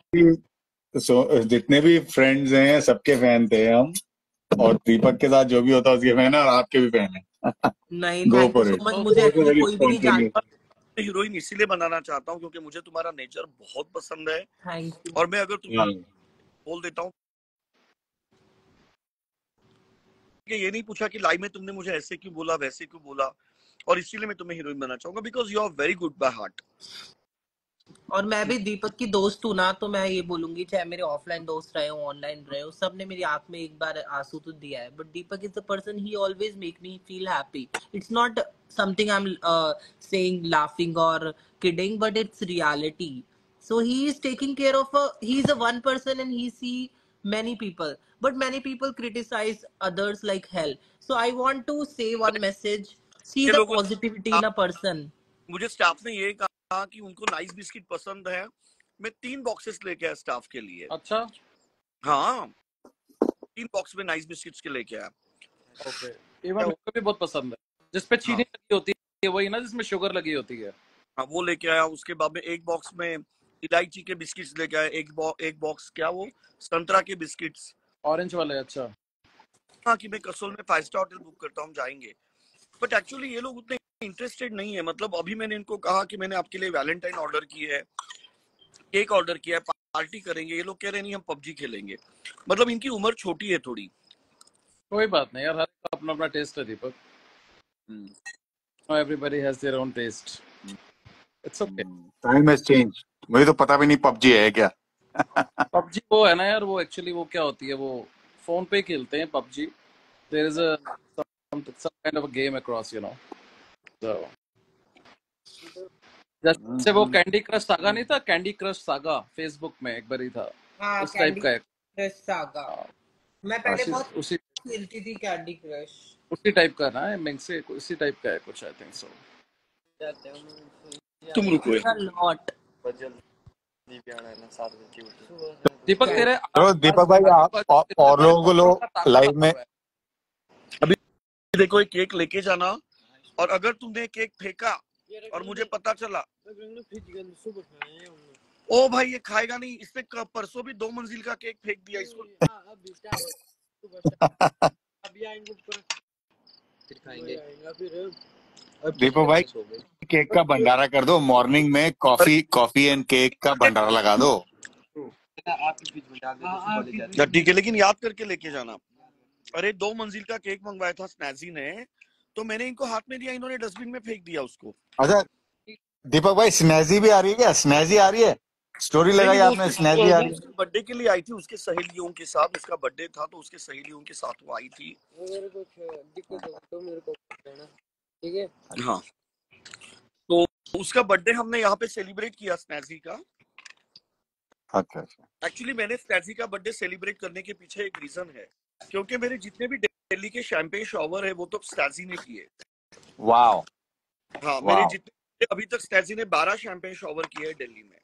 जितने भी फ्रेंड्स हैं सबके फैन थे हम, और दीपक के साथ जो भी होता है उसके फैन है, और आपके भी फैन है। नहीं, go thank you for so it, much. मुझे एक्चुअली वेरी कोई भी नहीं स्पॉन्टेनियस। जानता। हीरोइन इसीलिए बनाना चाहता हूँ क्योंकि मुझे तुम्हारा नेचर बहुत पसंद है, थैंक यू। और मैं अगर तुम्हें बोल देता हूँ कि ये नहीं पूछा कि लाइव में तुमने मुझे ऐसे क्यों बोला, वैसे क्यों बोला, और इसीलिए मैं तुम्हें हीरोइन बनाना चाहूंगा, because you are very good by heart. और मैं भी दीपक की दोस्त हूँ ना, तो मैं ये बोलूंगी, चाहे मेरे ऑफलाइन दोस्त रहे हो, ऑनलाइन रहे हो, सबने मेरी आंख में एक बार आंसू तो दिया है। But Deepak is the person, he always make me feel happy. It's not something I am saying laughing और kidding, but it's reality. So he is taking care of he is a one person and he see many people, but many people criticize others like hell. So I want to say one message: see ये the लोगों positivity in a person. मुझे स्टाफ ने ये कहा कि उनको नाइस बिस्किट पसंद है, मैं 3 बॉक्सेस लेके आया स्टाफ के लिए। अच्छा, हाँ, 3 बॉक्स में नाइस बिस्किट्स के लेके आया। ओके। इवन मेरे को भी बहुत पसंद है, जिसपे चीनी लगी होती है, वही ना जिसमें शुगर लगी होती है। हाँ, वो लेके आया। उसके बाद में 1 बॉक्स में इलायची के बिस्किट्स लेके आया, एक बॉक्स क्या वो संतरा के बिस्किट्स। ऑरेंज वाले, अच्छा। हाँ, कि मैं कसोल में 5 स्टार होटल बुक करता हूँ, जाएंगे। बट एक्चुअली ये लोग उतने इंटरेस्टेड नहीं है। मतलब अभी मैंने इनको कहा कि मैंने आपके लिए वैलेंटाइन ऑर्डर की है, केक ऑर्डर किया है, पार्टी करेंगे, ये लोग कह रहे नहीं हम पबजी खेलेंगे। मतलब इनकी उम्र छोटी है थोड़ी। कोई बात नहीं यार, हर का अपना अपना टेस्ट है Deepak. Everybody has their own taste, it's okay. Time has change. मुझे तो पता भी नहीं पबजी है क्या। पबजी वो है ना यार, वो एक्चुअली वो क्या होती है, वो फोन पे खेलते हैं PUBG. There is a some kind of a game across, you know. So जैसे वो कैंडी क्रश सागा नहीं था, कैंडी क्रश सागा फेसबुक में एक बार ही था, हाँ, उस टाइप का एक। Crush Saga. मैं पहले बहुत उसी खेलती थी कैंडी क्रश। उसी टाइप का ना, मिंग से उसी टाइप का है कुछ, आई थिंक सो। तुम रुको लॉट। दीपक तेरे तो दीपक भाई, आप और लोगों को लो लाइव में। अभी देखो, एक केक लेके जाना, और अगर तुमने केक फेंका और मुझे पता चला, ओ भाई ये खाएगा नहीं, इसने परसों भी 2 मंजिल का केक फेंक दिया इसको। दीपक भाई, केक का भंडारा कर दो, मॉर्निंग में कॉफी एंड केक का भंडारा लगा दो। ठीक है, लेकिन याद करके लेके जाना। अरे 2 मंजिल का केक मंगवाया था स्नैजी ने, तो मैंने इनको हाथ में दिया, इन्होंने डस्टबिन में फेंक दिया उसको। अच्छा, दीपक भाई स्नैजी भी आ रही है क्या? स्नैजी आ रही है? स्टोरी नहीं लगाई नहीं, वो आपने, उसके स्नैजी आ वो रही है? उसके बर्थडे के लिए आई थी, उसके सहेलियों के साथ उसका बर्थडे था, तो उसके सहेलियों के साथ वो आई थी। मेरे को दिक्कत हो तो मेरे को कहना, ठीक है? हाँ, तो उसका बर्थडे हमने यहाँ पे सेलिब्रेट किया स्नैजी का। अच्छा अच्छा। एक्चुअली मैंने स्नैजी का बर्थडे सेलिब्रेट करने के पीछे एक रीजन है, क्योंकि मेरे जितने भी दिल्ली के शैंपेन शॉवर है वो तो स्नैजी ने किए। वाओ हाँ, मेरे वाओ, जितने अभी तक स्नैजी ने 12 शैंपेन शॉवर किए हैं दिल्ली में।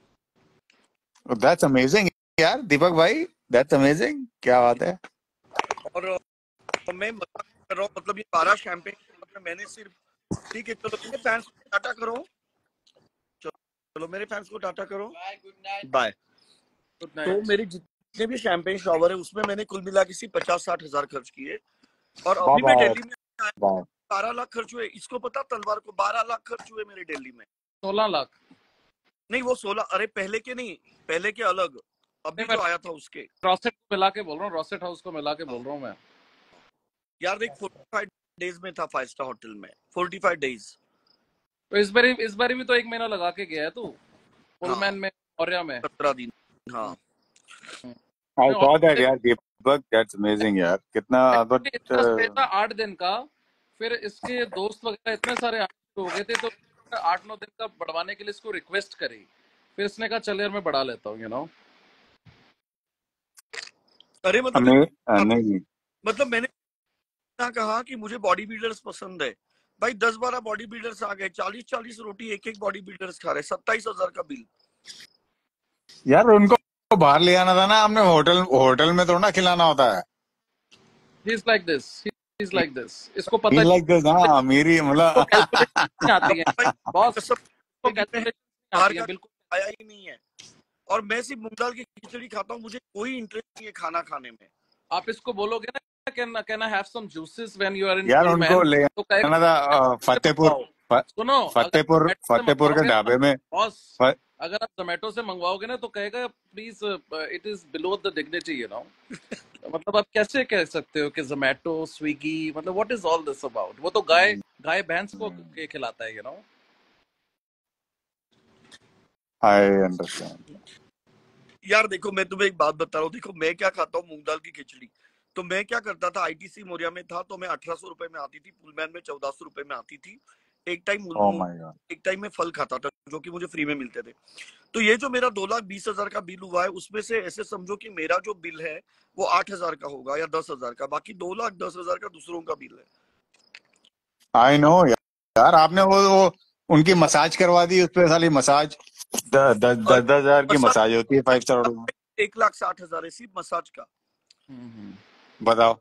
दैट्स अमेजिंग यार दीपक भाई, दैट्स अमेजिंग, क्या बात है। और मैं मजाक कर रहा हूँ, मतलब ये 12 शैंपेन शॉवर मैंने सिर्फ, ठीक है चलो मेरे फैंस को टाटा करो, चलो मेरे फैंस को टाटा करो, बाय। गुड तो नाइट। मेरे जितने भी शैंपेन शॉवर है उसमें मैंने कुल मिला के सिर्फ 50-60 हजार खर्च किए, और अभी मैं बहुत दिल्ली में आया, बहुत। 12 लाख खर्च हुए। इसको पता तलवार को 12 लाख खर्च हुए मेरे दिल्ली में। 16 लाख। नहीं वो 16, अरे पहले के नहीं, पहले के अलग, अभी नहीं, मैं जो आया था उसके। रॉसेट को मिला के बोल रहा हूँ, रॉसेट हाउस को मिला के बोल रहा हूँ मैं। यार देख 45 डेज में था 5 स्टार होटल में, 45 डेज। तो इस बारी भी तो 1 महीना लगा के गया है तू, पुलमैन हाँ, में, औरया में। 17 दिन। हाँ आई मैं सॉ औरया दैट यार दीपक, दैट्स अमेजिंग यार, कितना बट इतना स्टे था 8 दिन का। फिर इसके दोस्त वगैरह इतने सारे आने शुरू हो गए थे, तो 8-9 दिन का बढ़वाने के लिए इसको रिक्वेस्ट करी। फिर इसने कहा चल यार मैं बढ़ा लेता हूँ, यू नो। अरे मतलब नहीं मतलब मैंने ना कहा कि मुझे बॉडी बिल्डर्स पसंद है, भाई 10-12 बॉडी बिल्डर्स आ गए, 40-40 रोटी एक एक बॉडी बिल्डर्स खा रहे, 27,000 का बिल। यार, उनको बाहर ले आना था ना, आपने होटल होटल में थोड़ा ना खिलाना होता है। He is like this, he is like this, इसको पता He's है, like this, हाँ, मेरी इसको मतलब कैलकुलेशन नहीं आती है भाई बॉस, कसम, इसको जिंदगी में कैलकुलेशन नहीं बाहर आती है का बिल्कुल। आया ही नहीं है, और मैं सिर्फ मूंग दाल की खिचड़ी खाता हूँ, मुझे कोई इंटरेस्ट नहीं है खाना खाने में। आप इसको बोलोगे ना can I have some juices when you are in यार, उनको पुलमैन, ले तो कहेगा आना था फतेहपुर, मंगवाओ। सुनो, अगर फतेहपुर जोमेटो से फतेहपुर के मंगवाओगे ना ढाबे में। बॉस, फ- अगर आप जोमेटो से मंगवाओगे ना तो कहेगा please it is below the dignity, you know. मतलब आप कैसे कह सकते हो कि जोमेटो, स्विगी, मतलब what is all this about? वो तो गाय गाय भैंस को खिलाता है, यू नो। I understand. यार देखो मैं तुम्हें एक बात बता रहा हूँ, देखो मैं क्या खाता हूँ मूंग दाल की खिचड़ी, तो मैं क्या करता था, आईटीसी मोरिया में था तो मैं 1800 रुपए में आती थी, पुलमैन में 1400 रुपए में आती थी। एक टाइम ओह माय गॉड। एक टाइम में फल खाता था जो कि मुझे फ्री में मिलते थे। तो ये जो मेरा 2,20,000 का बिल हुआ है, उसमें से ऐसे समझो कि मेरा जो बिल है वो 8,000 का होगा या 10,000 का, बाकी 2,10,000 का दूसरों का बिल है। आई नो यार, आपने वो उनकी मसाज करवा दी, उस पे साली मसाज 10,000 की मसाज मसाज होती है 5 स्टार में। 1,60,000 है सिर्फ मसाज का। बताओ।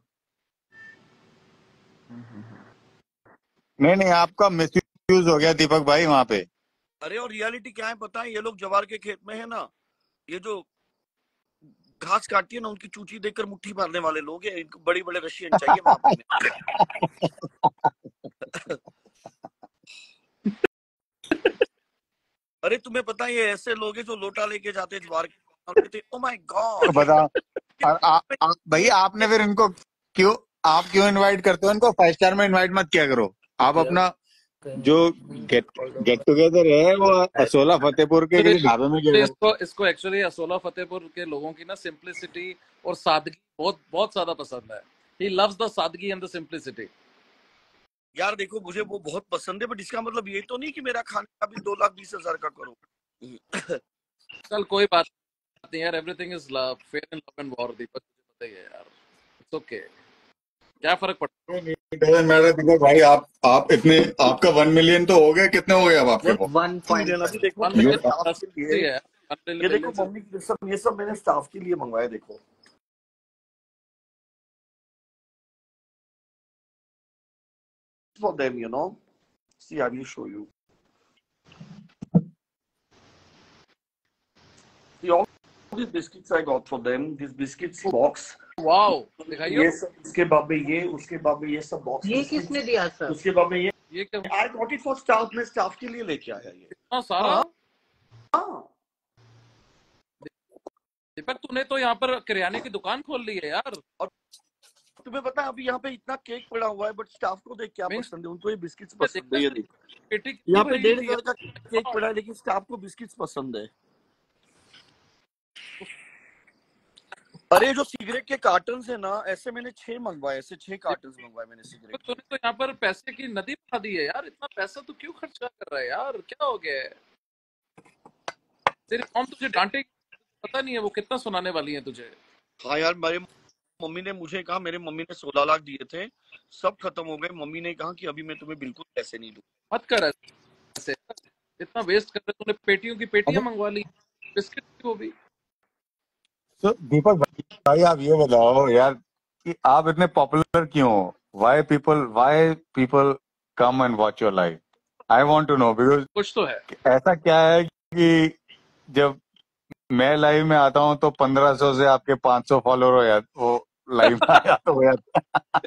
नहीं नहीं, आपका मिसयूज हो गया दीपक भाई वहां पे। अरे और रियलिटी क्या है पता है, ये लोग जवार के खेत में है ना, ये जो घास काटती है ना, उनकी चूची देखकर मुट्ठी मारने वाले लोग हैं, इनको बड़े बड़े रशियन चाहिए वहां पे। अरे तुम्हें पता है ये ऐसे लोग हैं जो लोटा लेके जाते हैं ज्वार के, ओ माय गॉड। बताओ। और भैया, आपने फिर इनको क्यों इनवाइट करते हो इनको? 5 स्टार में इनवाइट मत किया करो। आप अपना जो गेट टुगेदर है वो असोला फतेहपुर के किसी ढाबे में किया करो। इसको एक्चुअली असोला फतेहपुर के लोगों की ना सिंप्लिसिटी और सादगी बहुत बहुत ज्यादा पसंद है। ही लव्स द सादगी एंड द सिंप्लिसिटी। यार देखो मुझे वो बहुत पसंद है, बट इसका मतलब ये तो नहीं कि मेरा खाने का बिल 2,20,000 का करो। चल कोई बात नहीं यार, everything is love, fair in love and war, Deepak तुझे पता ही है यार, इट्स ओके, क्या फर्क पड़ता है। डजंट मैटर दीपक भाई, आप इतने, आपका 1 मिलियन तो हो गए, कितने हो गए अब आपके पास? 1 अभी देखो 1 मैंने मिलियन स्टाफ के लिए, है, 1 ये देखो मिलियन से मम्मी ये सब मैंने स्टाफ के लिए मंगवाया, देखो for them, you know. See, I will show you. See, all these biscuits I got for them. These biscuits box. Wow, दिखाइए। ये सब इसके बाद में ये, उसके बाद में ये सब बॉक्स। ये किसने दिया सर? उसके बाद में ये क्या I got it for staff, मैं स्टाफ के लिए लेके आया ये। इतना सारा? हाँ दीपक तूने तो यहाँ पर किराने की दुकान खोल ली है यार। और तुम्हें पता है अभी यहाँ पे इतना केक पड़ा हुआ है, बट स्टाफ को देख क्या मीन्स पसंद है, उनको ये बिस्किट्स पसंद है। ये देख, पेटी कितनी यहाँ पे भरी हुई 1.5 थी करोड़ का केक यार। पड़ा है, लेकिन स्टाफ को बिस्किट्स पसंद है। अरे जो सिगरेट के कार्टन है ना, ऐसे मैंने 6 मंगवाए, ऐसे 6 कार्टन मंगवाए मैंने सिगरेट के। तूने तो यहाँ पर पैसे की नदी बहा दी है यार। इतना पैसा तू क्यों खर्चा कर रहा है यार? क्या हो गया है? तेरी मॉम तुझे डांटेगी, पता नहीं है वो कितना सुनाने वाली है तुझे। हाँ यार, मेरे मम्मी ने मुझे कहा, मेरे मम्मी ने 16 लाख दिए थे, सब खत्म हो गए। मम्मी ने कहा कि अभी मैं तुम्हें बिल्कुल पैसे नहीं दूँ। मत कर ऐसे, इतना वेस्ट कर रहे। तूने पेटियों की पेटियां मंगवा ली, बिस्किट की वो भी। तो दीपक भाई आप ये बताओ यार कि आप इतने पॉपुलर क्यों हो? Why people come and watch your life? I want to know, because कुछ तो है। ऐसा क्या है कि जब मैं लाइव में आता हूँ तो 1500 से आपके 500 फॉलोअर हो जाते, वो लाइव में आया तो हो जाता।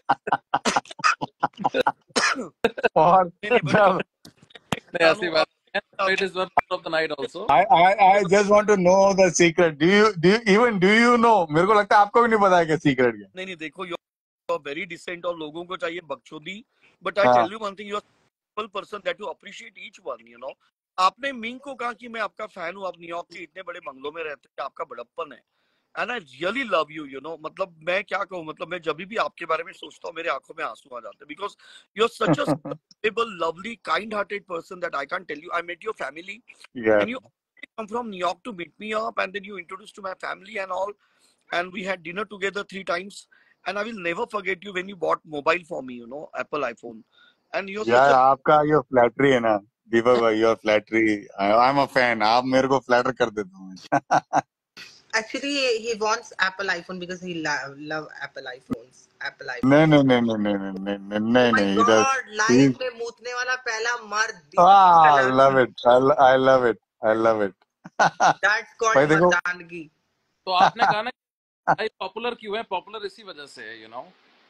और जब नहीं, ऐसी बात नहीं। It is one of the night also. I just want to know the secret. Do you know? मेरे को लगता है आपको भी नहीं पता है क्या सीक्रेट क्या? नहीं, देखो, यू आर वेरी डिसेंट और लोगों को चाहिए बकचोदी, बट आई हाँ। Tell you one thing, you are simple person that you appreciate each one, you know. आपने मिंग को कहा कि मैं आपका फैन हूँ, आप न्यूयॉर्क के इतने बड़े बंगलों में रहते हैं, आपका बड़प्पन है, and I really love you, you know. मतलब मैं क्या कहूँ, मतलब मैं जब भी आपके बारे में सोचता हूँ, मेरे आंखों में आंसू आ जाते हैं, because you are such a stable, lovely, kind-hearted person that I can't tell you. I met your family, Yeah. and you come from New York to meet me up, and then you introduced to my family and all, and we had dinner together 3 times, and I will never forget you when you bought mobile for me, you know, Apple iPhone, and you're यार such a आपका ये फ्लैटरी है ना दीपक भाई, your flattery, I am a fan. आप मेरे को फ्लैटर कर देते हो। Actually, he wants Apple iPhone because he love Apple iPhones. Apple iPhone. नहीं नहीं नहीं नहीं नहीं नहीं नहीं नहीं Oh my नहीं, इधर God! लाइफ में मूतने वाला पहला मर्द दीपक लव कलासी. इट, I love it, I love it. That's भाई called देखो, मर्दानगी. तो आपने कहा ना भाई पॉपुलर क्यों है? पॉपुलर इसी वजह से है, यू नो।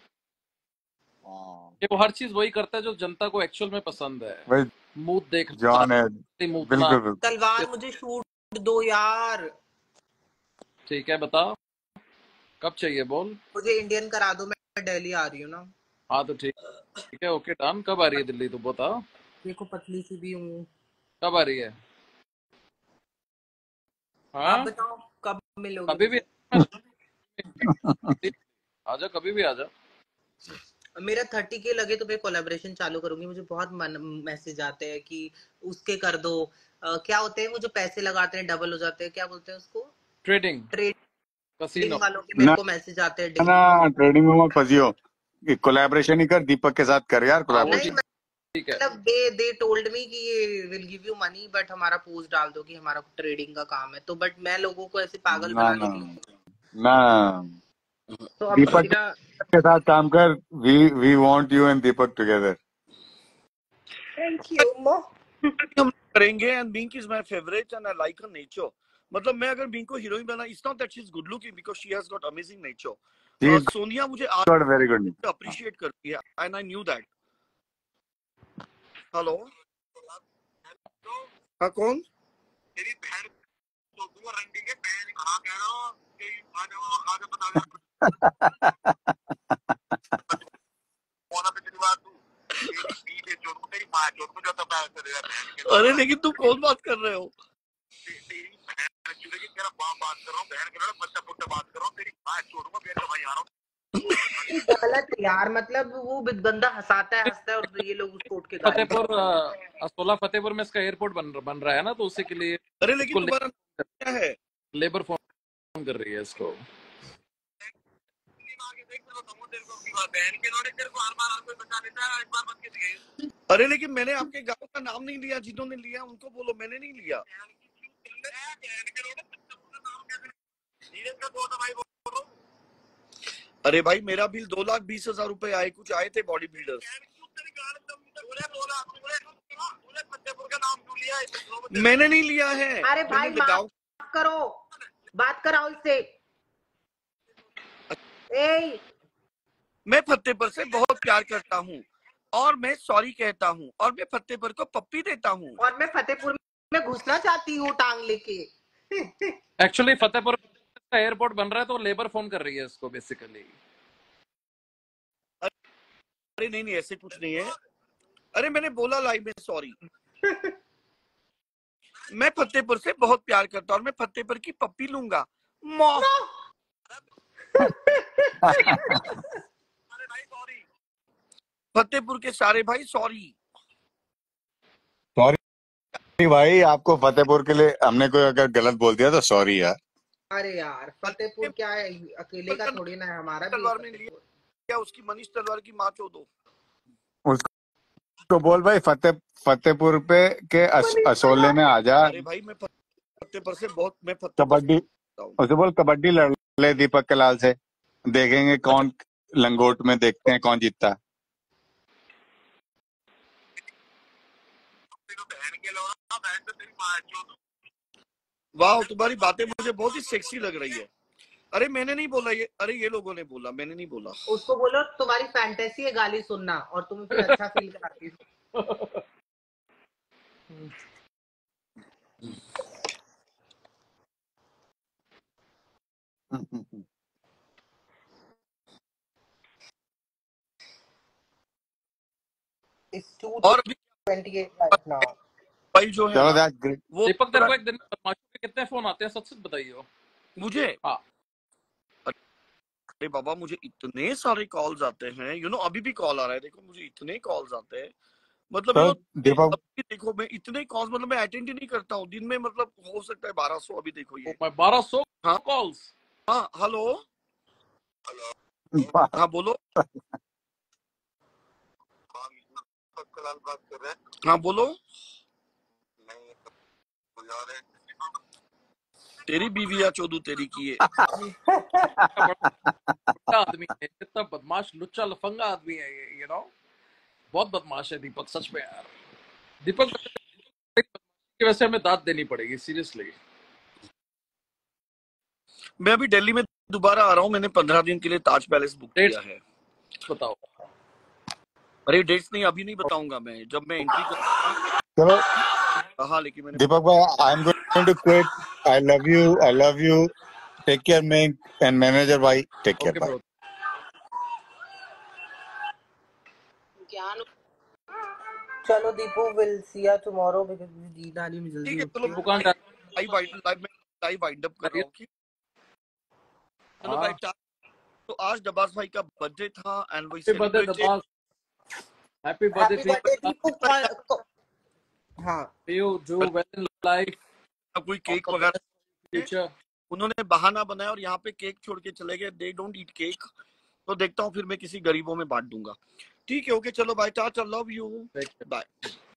ये वो हर चीज वही करता है जो जनता को एक्चुअल में पसंद है। भाई मूड देखना, जॉन है, मूतना। बिल्कुल बिल्कुल। तलवार मुझे शूट दो यार. ठीक है, बता कब चाहिए बोल। मुझे इंडियन करा दो, मैं दिल्ली आ रही हूँ ना. हाँ तो ठीक है, ओके डन। कब आ रही है दिल्ली तो बता। देखो पतली सी भी हूँ. कब आ रही है? हाँ आप बताओ कब मिलोगे कभी भी मुझे? आजा, कभी भी आजा। मेरा 30K लगे तो मैं कोलैबोरेशन चालू करूंगी. मुझे बहुत मैसेज आते हैं कि उसके कर दो. क्या होते हैं वो जो पैसे लगाते हैं डबल हो जाते हैं, क्या बोलते हैं उसको? Trading trading casino. वालों के मेरे को मैसेज आते हैं. ना ट्रेडिंग में मत फंसियो, कोलैबोरेशन ही कर, दीपक के साथ कर यार नहीं, कोलैबोरेशन। ठीक है, मतलब दे टोल्ड मी कि ये will give you money, but हमारा पोस्ट डाल दो कि हमारा ट्रेडिंग का काम है. तो बट मैं लोगों को ऐसे पागल ना बनाने ना के लिए, ना, तो अब दीपक मेरा के साथ काम कर। We want you and Deepak together. Thank you मो. हम करेंगे, and Ming is my favourite and I like her nature. मतलब मैं अगर मिंग को हीरोइन बना, it's not that she is good looking, because she has got amazing nature. Sonia मुझे आज गॉट वेरी गुड। अप्रिशिएट करती है, and I knew that. Hello, हाँ कौन? तेरी बहन तो दूर रंडी के बहन कहाँ कह रहा हूँ कि आगे बता दे कौन है पिछली बार तू तेरी चोट को, तेरी माँ चोट को जो तो पैसे दे रहा है। अरे लेकिन तुम कौन बात कर रहे हो? तेरी बहन चुरे की तेरा बाप बात कर रहा हूँ, बहन के बच्चा पुट्टा बात कर रहा हूँ, तेरी माँ छोड़ूंगा फिर भाई आ रहा हूँ। गलत यार, मतलब वो बंदा हंसाता है और ये लोग उसको उठ के गाली. फतेहपुर 16 फतेहपुर में इसका एयरपोर्ट बन रहा है ना, तो उसी के लिए अरे लेकिन तुम्हारा क्या है? लेबर फोन कर रही है इसको। अरे लेकिन मैंने आपके गांव का नाम नहीं लिया, जिन्होंने लिया उनको बोलो, मैंने नहीं लिया। अरे भाई मेरा बिल 2,20,000 रुपए आए, कुछ आए थे बॉडी बिल्डर्स। मैंने नहीं लिया है। अरे भाई माफ करो, बात कराओ इससे. ए मैं फतेहपुर से बहुत प्यार करता हूँ, और मैं सॉरी कहता हूँ, और मैं फतेहपुर को पप्पी देता हूँ, और मैं फतेहपुर में घुसना चाहती हूँ टांग लेके. एक्चुअली फतेहपुर का एयरपोर्ट बन रहा है तो लेबर फोन कर रही है इसको बेसिकली। अरे नहीं ऐसे कुछ नहीं है। अरे मैंने बोला लाइव में सॉरी। मैं फतेहपुर से बहुत प्यार करता हूँ और मैं फतेहपुर की पप्पी लूंगा। फतेहपुर के सारे भाई सॉरी। सॉरी भाई, आपको फतेहपुर के लिए हमने कोई अगर गलत बोल दिया तो सॉरी यार। अरे यार फतेहपुर क्या है, अकेले का थोड़ी ना है, हमारा भी तलवार में लिया उसकी मनीष तलवार की माँ चोदो। उसको बोल भाई फतेहपुर पे के असोले में आ जा। अरे भाई मैं फतेहपुर से बहुत कबड्डी, उसे बोल कबड्डी लड़ ले दीपक कलाल से, देखेंगे कौन लंगोट में, देखते हैं कौन जीतता। वाह तुम्हारी बातें मुझे बहुत ही सेक्सी लग रही है। अरे मैंने नहीं बोला ये, अरे ये लोगों ने बोला, मैंने नहीं बोला। उसको बोलो तुम्हारी फैंटेसी है गाली सुनना और तुम्हें फिर अच्छा फील कराती है। It's और भी 2:28 right now. भाई जो है चलो ना, दैट वो दीपक तेरे को एक दिन में बदमाशों के कितने फोन आते हैं, सच बताइए मुझे। हाँ। अरे बाबा मुझे इतने सारे कॉल्स आते हैं, यू नो अभी भी कॉल आ रहा है, देखो मुझे इतने कॉल्स आते हैं, मतलब तो दीपक अभी देखो मैं इतने कॉल्स मतलब मैं अटेंड ही नहीं करता हूँ दिन में, मतलब हो सकता है 1200। अभी देखो ये 1200 हाँ कॉल्स। हाँ हेलो हाँ बोलो। हाँ बोलो। तेरी बीवी या चोदू तेरी की है। बड़ा आदमी है, कितना बदमाश लुच्चा लफंगा आदमी है ये, यू नो बहुत बदमाश है दीपक सच में यार। दीपक की वजह से हमें दाद देनी पड़ेगी सीरियसली। मैं अभी दिल्ली में दोबारा आ रहा हूँ, मैंने 15 दिन के लिए ताज पैलेस बुक किया है। बताओ। अरे डेट्स नहीं अभी नहीं बताऊंगा मैं, जब मैं एंट्री करूंगा। चलो हाँ लेकिन मैंने दीपक भाई, I am going to quit. I love you, take care Mac and manager भाई, टेक केयर बाय। चलो Deepu, will see you tomorrow because नींद आ रही है, जल्दी ठीक है चलो उठती हूँ। लाइव वाइंड अप कर रहा हूँ। चलो भाई तो आज दबास भाई का बर्थडे था and we celebrated. Happy birthday Deepu. हाँ you do well in life. कोई केक वगैरह उन्होंने बहाना बनाया और यहाँ पे केक छोड़ के चले गए, दे डोंट ईट केक। तो देखता हूँ फिर मैं किसी गरीबों में बांट दूंगा। ठीक है ओके चलो bye, tata, love you, bye.